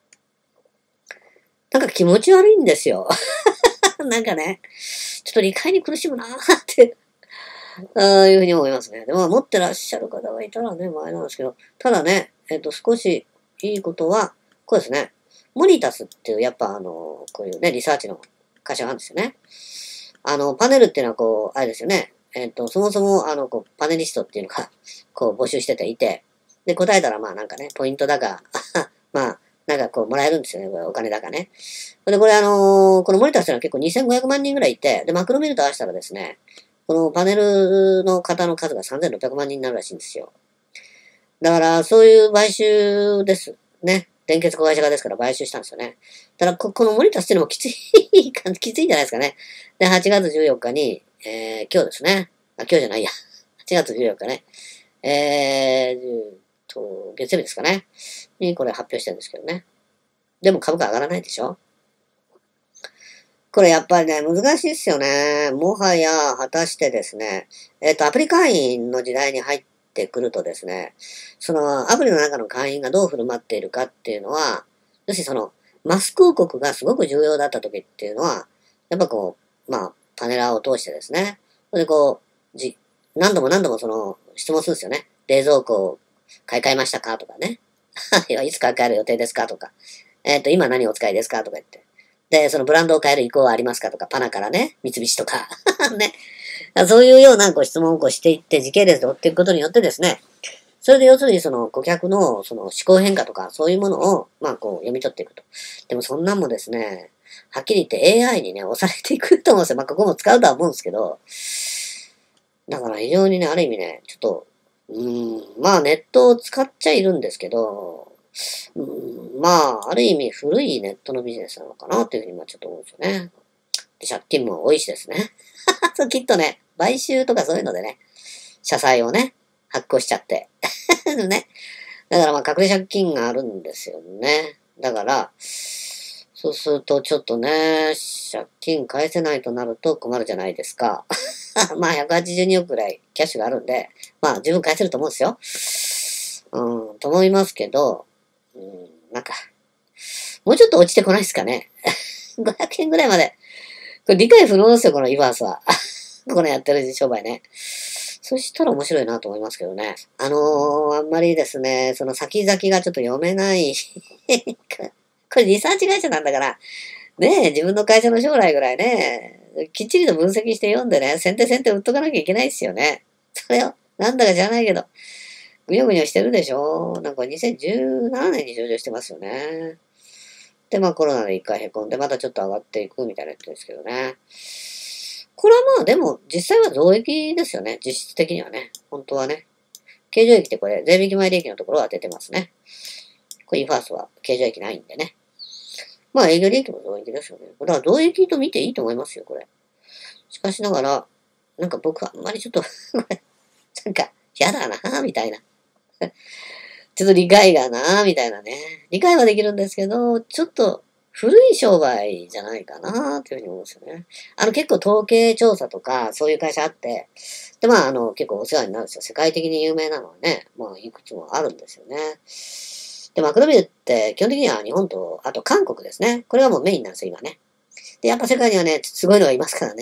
なんか気持ち悪いんですよ。なんかね、ちょっと理解に苦しむなーってああいうふうに思いますね。でも、持ってらっしゃる方がいたらね、前なんですけど、ただね、えっと、少しいいことは、こうですね。モニタスっていう、やっぱあの、こういうね、リサーチの会社があるんですよね。あの、パネルっていうのはこう、あれですよね。えっと、そもそも、あの、こう、パネリストっていうのが、こう、募集してていて、で、答えたら、まあなんかね、ポイントだか、まあ、なんかこう、もらえるんですよね、お金だかね。で、これあのーこのモニタスっていうのは結構にせんごひゃくまんにんぐらいいて、で、マクロ見ると合わせたらですね、このパネルの方の数がさんぜんろっぴゃくまんにんになるらしいんですよ。だから、そういう買収です。ね。電結子会社がですから買収したんですよね。ただ、こ、このモニタスっていうのもきついか、きついんじゃないですかね。で、はちがつじゅうよっかに、えー、今日ですね。あ、今日じゃないや。はちがつじゅうよっかね。えー、と、月曜日ですかね。にこれ発表してるんですけどね。でも株価上がらないでしょ？これやっぱりね、難しいっすよね。もはや、果たしてですね、えっと、アプリ会員の時代に入ってくるとですね、そのアプリの中の会員がどう振る舞っているかっていうのは、要するにその、マス広告がすごく重要だった時っていうのは、やっぱこう、まあ、パネラーを通してですね、それでこう、じ、何度も何度もその、質問するんですよね。冷蔵庫を買い替えましたかとかね。いつ買い替える予定ですかとか。えっと、今何をお使いですかとか言って。で、そのブランドを変える意向はありますかとか、パナからね、三菱とかね。そういうようなご質問をこうしていって、時系列で追っていくことによってですね、それで要するにその顧客のその思考変化とか、そういうものを、まあこう読み取っていくと。でもそんなんもですね、はっきり言って エーアイ にね、押されていくと思うんですよ。まあここも使うとは思うんですけど、だから非常にね、ある意味ね、ちょっと、うーん、まあネットを使っちゃいるんですけど、うん、まあ、ある意味古いネットのビジネスなのかなっていうふうに今ちょっと思うんですよね。で、借金も多いしですね。そうきっとね、買収とかそういうのでね、社債をね、発行しちゃって。ね。だからまあ、隠れ借金があるんですよね。だから、そうするとちょっとね、借金返せないとなると困るじゃないですか。まあ、ひゃくはちじゅうにおくくらいキャッシュがあるんで、まあ、十分返せると思うんですよ。うん、と思いますけど、うん、なんか、もうちょっと落ちてこないですかね。ごひゃくえんぐらいまで。これ理解不能ですよ、このイバースは。このやってる商売ね。そしたら面白いなと思いますけどね。あのー、あんまりですね、その先々がちょっと読めない。これリサーチ会社なんだから、ねえ、自分の会社の将来ぐらいね、きっちりと分析して読んでね、先手先手売っとかなきゃいけないですよね。それを、なんだか知らないけど、ぐにょぐにょしてるでしょ？なんかにせんじゅうななねんに上場してますよね。で、まあコロナで一回凹んで、またちょっと上がっていくみたいなやつですけどね。これはまあでも、実際は増益ですよね。実質的にはね。本当はね。経常益ってこれ、税引き前利益のところを当ててますね。これ、インファースは経常益ないんでね。まあ営業利益も増益ですよね。だから増益と見ていいと思いますよ、これ。しかしながら、なんか僕はあんまりちょっとなんか、嫌だなみたいな。ちょっと理解がなみたいなね。理解はできるんですけど、ちょっと古い商売じゃないかなっていうふうに思うんですよね。あの結構統計調査とかそういう会社あって、でまああの結構お世話になるんですよ。世界的に有名なのはね、まあいくつもあるんですよね。で、マクロビルって基本的には日本と、あと韓国ですね。これがもうメインなんですよ、今ね。で、やっぱ世界にはね、すごいのがいますからね。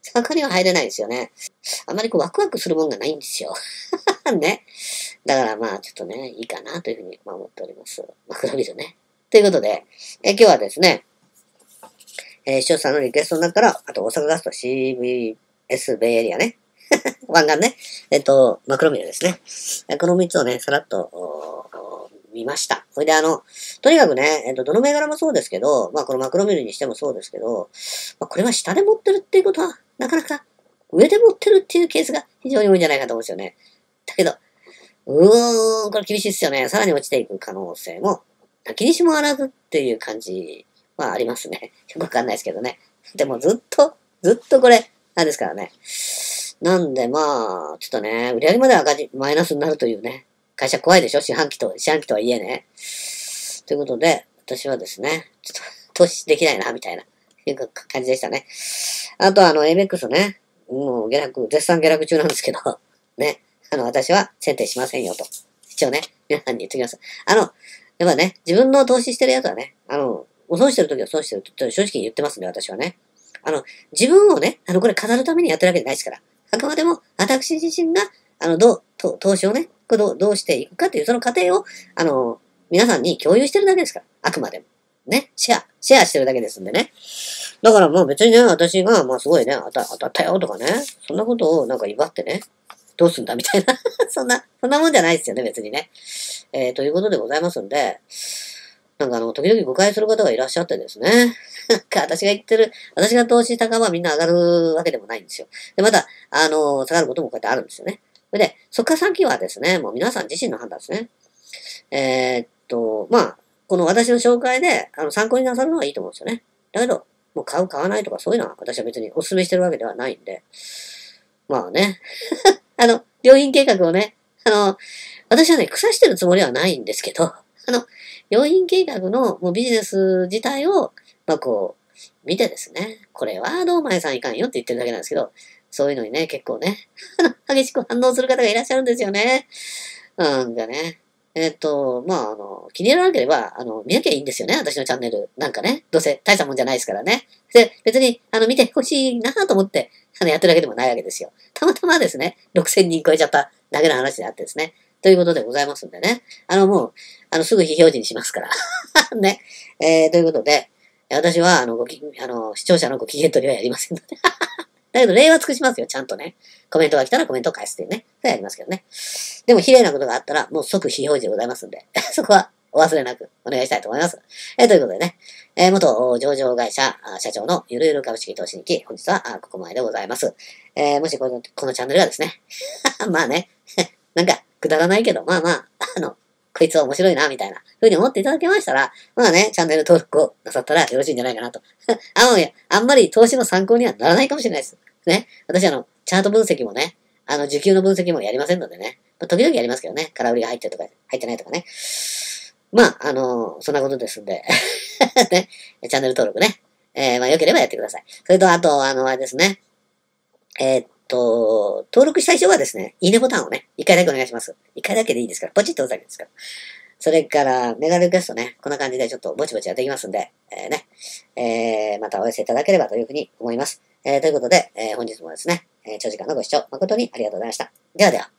中には入れないんですよね。あまりこうワクワクするもんがないんですよ。ね。だからまあちょっとね、いいかなというふうに思っております。マクロビルね。ということで、え今日はですね、えー、視聴者さんのリクエストの中から、あと大阪ガスト シーブイエス ベイエリアね。湾岸ね。えっと、マクロミルですね。このみっつをね、さらっと、見ました。それであの、とにかくね、えっと、どの銘柄もそうですけど、まあこのマクロミルにしてもそうですけど、まあこれは下で持ってるっていうことは、なかなか上で持ってるっていうケースが非常に多いんじゃないかと思うんですよね。だけど、うーん、これ厳しいですよね。さらに落ちていく可能性も、気にしもあらずっていう感じはありますね。よくわかんないですけどね。でもずっと、ずっとこれ、なんですからね。なんでまあ、ちょっとね、売り上げまで赤字、マイナスになるというね。会社怖いでしょ四半期と、四半期とはいえね。ということで、私はですね、ちょっと投資できないな、みたいな、いう感じでしたね。あとあの、エーメックス ね、もう下落、絶賛下落中なんですけど、ね、あの、私は選定しませんよと。一応ね、皆さんに言ってきます。あの、やっぱね、自分の投資してるやつはね、あの、損してるときは損してると正直言ってますんで、私はね。あの、自分をね、あの、これ飾るためにやってるわけじゃないですから。あくまでも、私自身が、あの、どう、と投資をね、どう、どうしていくかっていう、その過程を、あの、皆さんに共有してるだけですから。あくまでも。ね。シェア、シェアしてるだけですんでね。だからまあ別にね、私が、まあすごいね、当た当たったよとかね、そんなことをなんか威張ってね、どうすんだみたいな。そんな、そんなもんじゃないですよね、別にね。えー、ということでございますんで、なんかあの、時々誤解する方がいらっしゃってですね。なんか私が言ってる、私が投資した株はみんな上がるわけでもないんですよ。で、また、あの、下がることもこうやってあるんですよね。それで、そっから先はですね、もう皆さん自身の判断ですね。えー、っと、まあ、この私の紹介で、あの、参考になさるのはいいと思うんですよね。だけど、もう買う、買わないとかそういうのは私は別にお勧めしてるわけではないんで、まあね。あの、良品計画をね、あの、私はね、腐してるつもりはないんですけど、あの、良品計画のもうビジネス自体を、まあこう、見てですね、これはどう前さんいかんよって言ってるだけなんですけど、そういうのにね、結構ね、あの、激しく反応する方がいらっしゃるんですよね。なんかね。えっと、まあ、あの、気に入らなければ、あの、見なきゃいいんですよね、私のチャンネル。なんかね、どうせ大したもんじゃないですからね。で、別に、あの、見てほしいなと思って、あの、やってるわけでもないわけですよ。たまたまですね、ろくせんにん超えちゃっただけの話であってですね。ということでございますんでね。あの、もう、あの、すぐ非表示にしますから。ね。えー、ということで、私は、あの、ごき、あの、視聴者のご機嫌取りはやりませんので。だけど、礼は尽くしますよ、ちゃんとね。コメントが来たらコメントを返すっていうね。それはやりますけどね。でも、綺麗なことがあったら、もう即非表示でございますんで、そこはお忘れなくお願いしたいと思います。えー、ということでね、えー、元上場会社社長のゆるゆる株式投資日記、本日はここまででございます。えー、もしこのこのチャンネルがですね、まあね、なんか、くだらないけど、まあまあ、あの、こいつは面白いな、みたいな、ふうに思っていただけましたら、まあね、チャンネル登録をなさったらよろしいんじゃないかなと。あのね、あんまり投資の参考にはならないかもしれないです。ね。私あの、チャート分析もね、あの、時給の分析もやりませんのでね。まあ、時々やりますけどね。空売りが入ってるとか、入ってないとかね。まあ、あの、そんなことですんで。ね。チャンネル登録ね。えー、まあ、良ければやってください。それと、あと、あの、あれですね。えー、っと、登録した人はですね、いいねボタンをね、一回だけお願いします。一回だけでいいですから、ポチッと押すだけですから。それから、メガリクエストね、こんな感じでちょっとぼちぼちやっていきますんで、えー、ね、えー、またお寄せいただければというふうに思います。えー、ということで、えー、本日もですね、えー、長時間のご視聴誠にありがとうございました。ではでは。